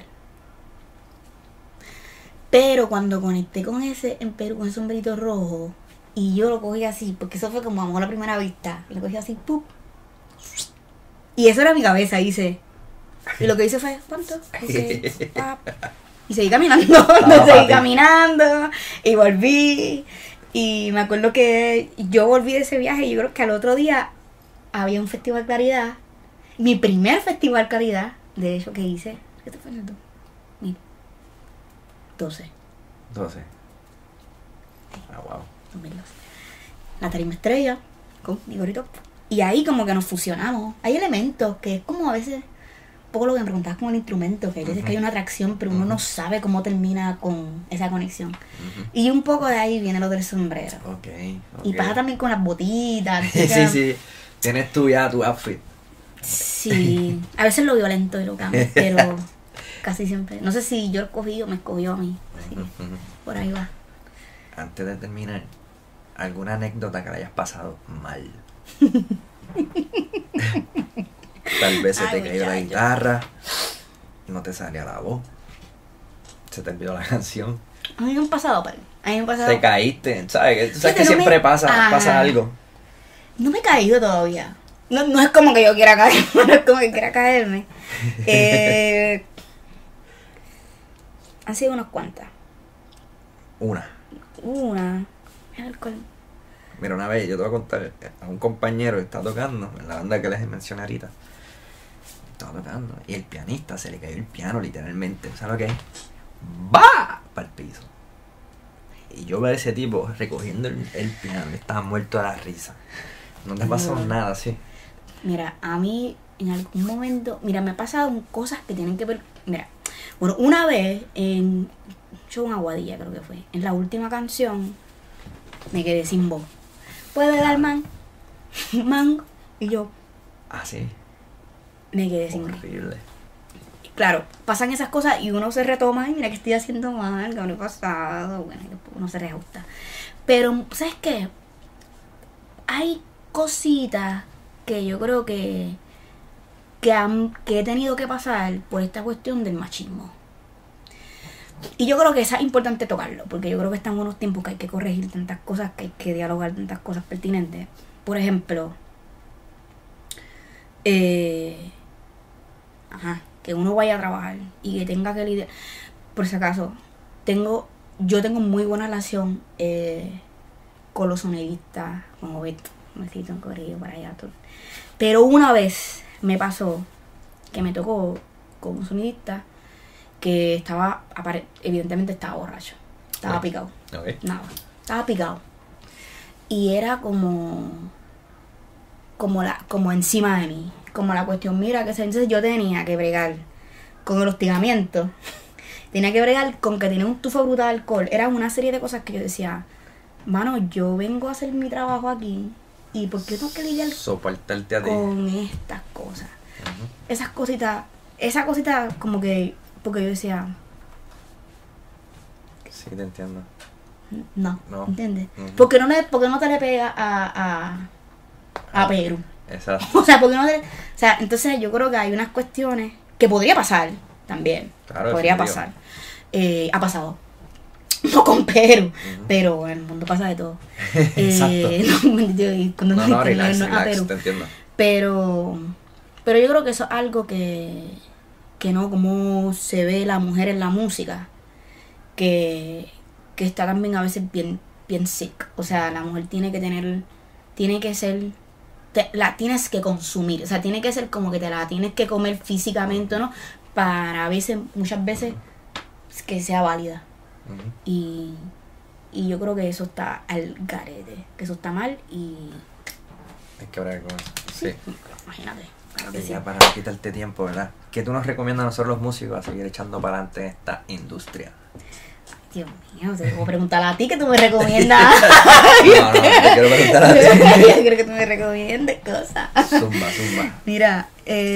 Pero cuando conecté con ese en Perú, con el sombrerito rojo, y yo lo cogí así, porque eso fue como amor a primera vista, y lo cogí así, ¡pup! Y eso era mi cabeza, hice. Y lo que hice fue, ¿cuánto? Ok, pap. Y seguí caminando, seguí caminando, y volví. Y me acuerdo que yo volví de ese viaje, y yo creo que al otro día había un festival Caridad, mi primer festival Caridad, de hecho, que hice. ¿Qué te fue en el 12? 12. Ah, wow. 2012. La tarima estrella, con Igorito. Y ahí como que nos fusionamos. Hay elementos que es como a veces, un poco lo que me preguntabas con el instrumento, que hay veces que hay una atracción, pero uno no sabe cómo termina con esa conexión. Y un poco de ahí viene lo del sombrero. Okay. Y pasa también con las botitas. Sí. Tienes tú ya tu outfit. Sí. A veces lo violento y lo cambio, pero casi siempre. No sé si yo escogí o me escogió a mí. Sí. Por ahí va. Antes de terminar, ¿alguna anécdota que le hayas pasado mal? Tal vez se te cayó la guitarra, no te salía la voz, se te olvidó la canción. A mí me han pasado, pero te caíste, ¿sabes? Tú sabes Sí, que siempre pasa algo. No me he caído todavía. No es como que yo quiera caerme, no es como que quiera caerme. Han sido unas cuantas. Una. A ver cuál. Mira, una vez yo te voy a contar a un compañero que está tocando en la banda que les mencioné ahorita. Estaba tocando y el pianista se le cayó el piano literalmente. ¿Sabes lo que es? ¡Va! Para el piso. Y yo veo a ese tipo recogiendo el piano, estaba muerto de la risa. No te pasó nada así. Mira, a mí en algún momento, me ha pasado cosas que tienen que ver. Mira, bueno, una vez en Aguadilla creo que fue, en la última canción me quedé sin voz. ¿Puede dar mango? Y yo. Ah, sí. Me quedé sin voz. Horrible. Claro, pasan esas cosas y uno se retoma, y mira que estoy haciendo mal, que me he pasado, bueno, y después uno se reajusta. Pero, ¿sabes qué? Hay cositas que yo creo que he tenido que pasar por esta cuestión del machismo. Y yo creo que es importante tocarlo, porque yo creo que están en unos tiempos que hay que corregir tantas cosas, que hay que dialogar tantas cosas pertinentes. Por ejemplo, que uno vaya a trabajar y que tenga que lidiar. Por si acaso, yo tengo muy buena relación con los sonidistas, con Beto, me cito en corrido para allá. Todo. Pero una vez me pasó que me tocó con un sonidista que evidentemente estaba borracho, estaba picado. Okay. Nada, estaba picado. Y era como encima de mí, como la cuestión, mira, que entonces yo tenía que bregar con el hostigamiento, tenía que bregar con que tenía un tufo brutal de alcohol. Era una serie de cosas que yo decía, mano, yo vengo a hacer mi trabajo aquí, y ¿por qué tengo que lidiar soportarte a ti con estas cosas? Esa cosita como que, porque yo decía, sí, te entiendo. no. ¿Entiendes? ¿Por qué no te le pega a Perú? Exacto. O sea, porque entonces yo creo que hay unas cuestiones que podría pasar también. Claro, podría pasar. Ha pasado. No con Perú, pero en el mundo pasa de todo. Exacto. No, relax, a Perú. te entiendo. Pero yo creo que eso es algo que que no, cómo se ve la mujer en la música, que está también a veces bien sick. O sea, la mujer tiene que ser, la tienes que consumir, o sea, tiene que ser como que te la tienes que comer físicamente, ¿no? Para muchas veces que sea válida. Y yo creo que eso está al garete, que eso está mal y... Hay que hablar con eso. Sí. Imagínate. Claro que Y sí. ya para no quitarte tiempo, ¿verdad? ¿Qué tú nos recomiendas a nosotros los músicos a seguir echando para adelante en esta industria? Dios mío, te puedo preguntar a ti que tú me recomiendas. No, te quiero preguntar a ti. Yo quiero que tú me recomiendes cosas. Zumba. Mira,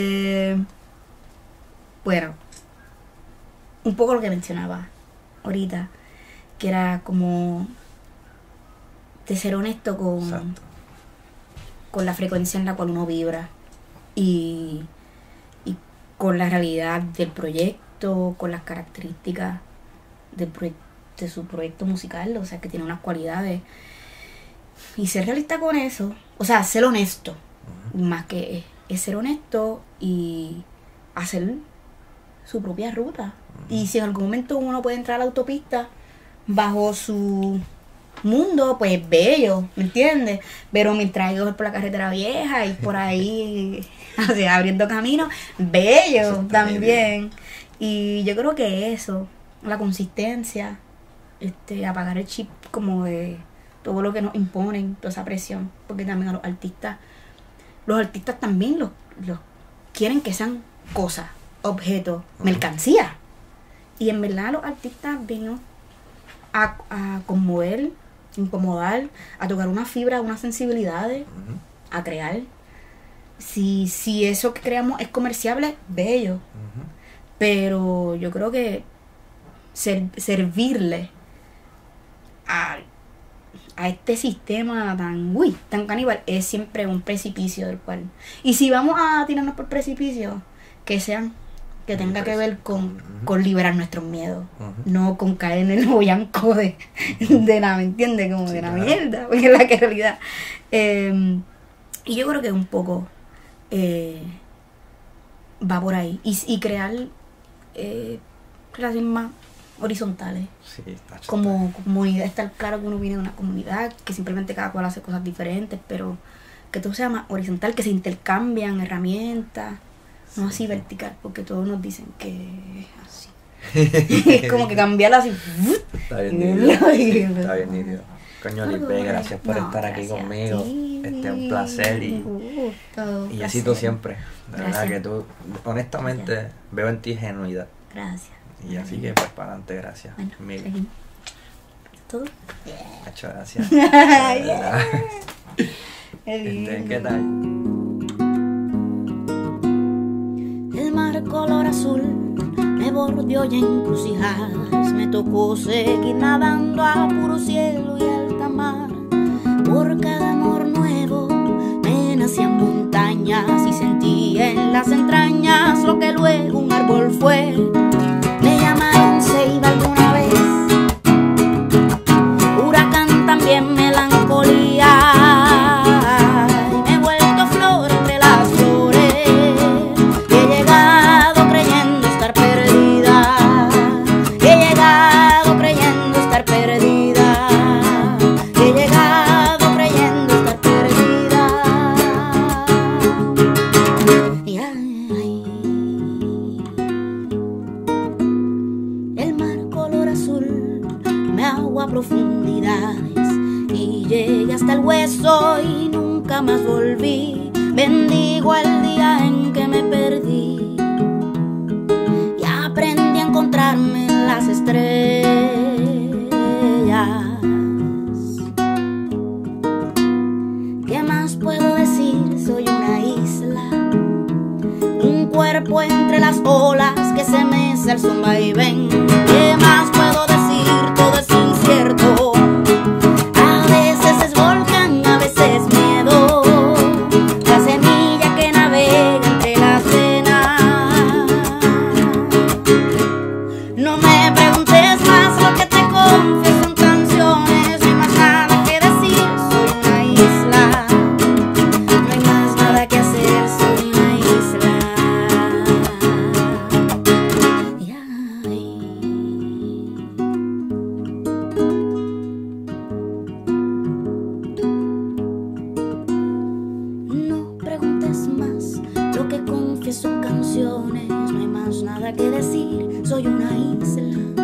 bueno, un poco lo que mencionaba ahorita, que era como de ser honesto Exacto. con la frecuencia en la cual uno vibra y con la realidad del proyecto, con las características de su proyecto musical, o sea, que tiene unas cualidades, y ser realista con eso, o sea, ser honesto, más que es ser honesto y hacer su propia ruta. Y si en algún momento uno puede entrar a la autopista bajo su mundo, pues bello, ¿me entiendes? Pero mientras yo voy por la carretera vieja y por ahí o sea, abriendo camino, bello también. Y yo creo que eso, la consistencia, apagar el chip como de todo lo que nos imponen, toda esa presión, porque también a los artistas también los quieren que sean cosas, objetos, mercancía. Y en verdad los artistas vienen a conmover, incomodar, a tocar una fibra, unas sensibilidades, a crear. Si eso que creamos es comerciable, bello. Pero yo creo que servirle a este sistema tan caníbal es siempre un precipicio del cual. Y si vamos a tirarnos por precipicio, que tenga que ver con liberar nuestros miedos, no con caer en el boyanco de la, ¿me entiendes? Como de la mierda, porque es la que realidad. Y yo creo que un poco va por ahí. Y crear relaciones más horizontales. Sí, como comunidad, estar claro que uno viene de una comunidad, que simplemente cada cual hace cosas diferentes, pero que todo sea más horizontal, que se intercambian herramientas, no así vertical, porque todos nos dicen que es así. Es como que cambiarlo así. Está bien nítido. Está bien nítido. Coño, Lisbeth, gracias por estar aquí gracias conmigo. a ti. Un placer y así tú siempre. De verdad Gracias. que tú, honestamente, Gracias. veo en ti genuidad. Gracias. Y así que pues para adelante, gracias. Bueno, Mil. seguimos. ¿Todo? Muchas gracias. Yeah. De verdad. Qué lindo. ¿Qué tal? El mar color azul me bordeó y encrucijadas. Me tocó seguir nadando a puro cielo y alta mar. Por cada amor nuevo me nacían montañas y sentía en las entrañas lo que luego un árbol fue. Me llamaron ceiba alguna vez, huracán también melancolía. Y me he vuelto flor entre las flores. Y he llegado creyendo estar perdida. Y he llegado creyendo estar perdida. Y he llegado creyendo estar perdida. Y el mar color azul me ahogó a profundidades y llegué hasta el hueso y nunca más volví. Bendigo el día en que me perdí y aprendí a encontrarme en las estrellas. ¿Qué más puedo decir? Soy una isla, un cuerpo entre las olas que se mece al son vaivén. ¿Qué más puedo decir? Todo es incierto. A veces es volcán, a veces miedo. La semilla que navega entre las venas. No me preguntes más, lo que te confieso en canciones. No hay más nada que decir, soy una isla. No hay más nada que hacer, soy una isla. Lo que confieso canciones, no hay más nada que decir. Soy una isla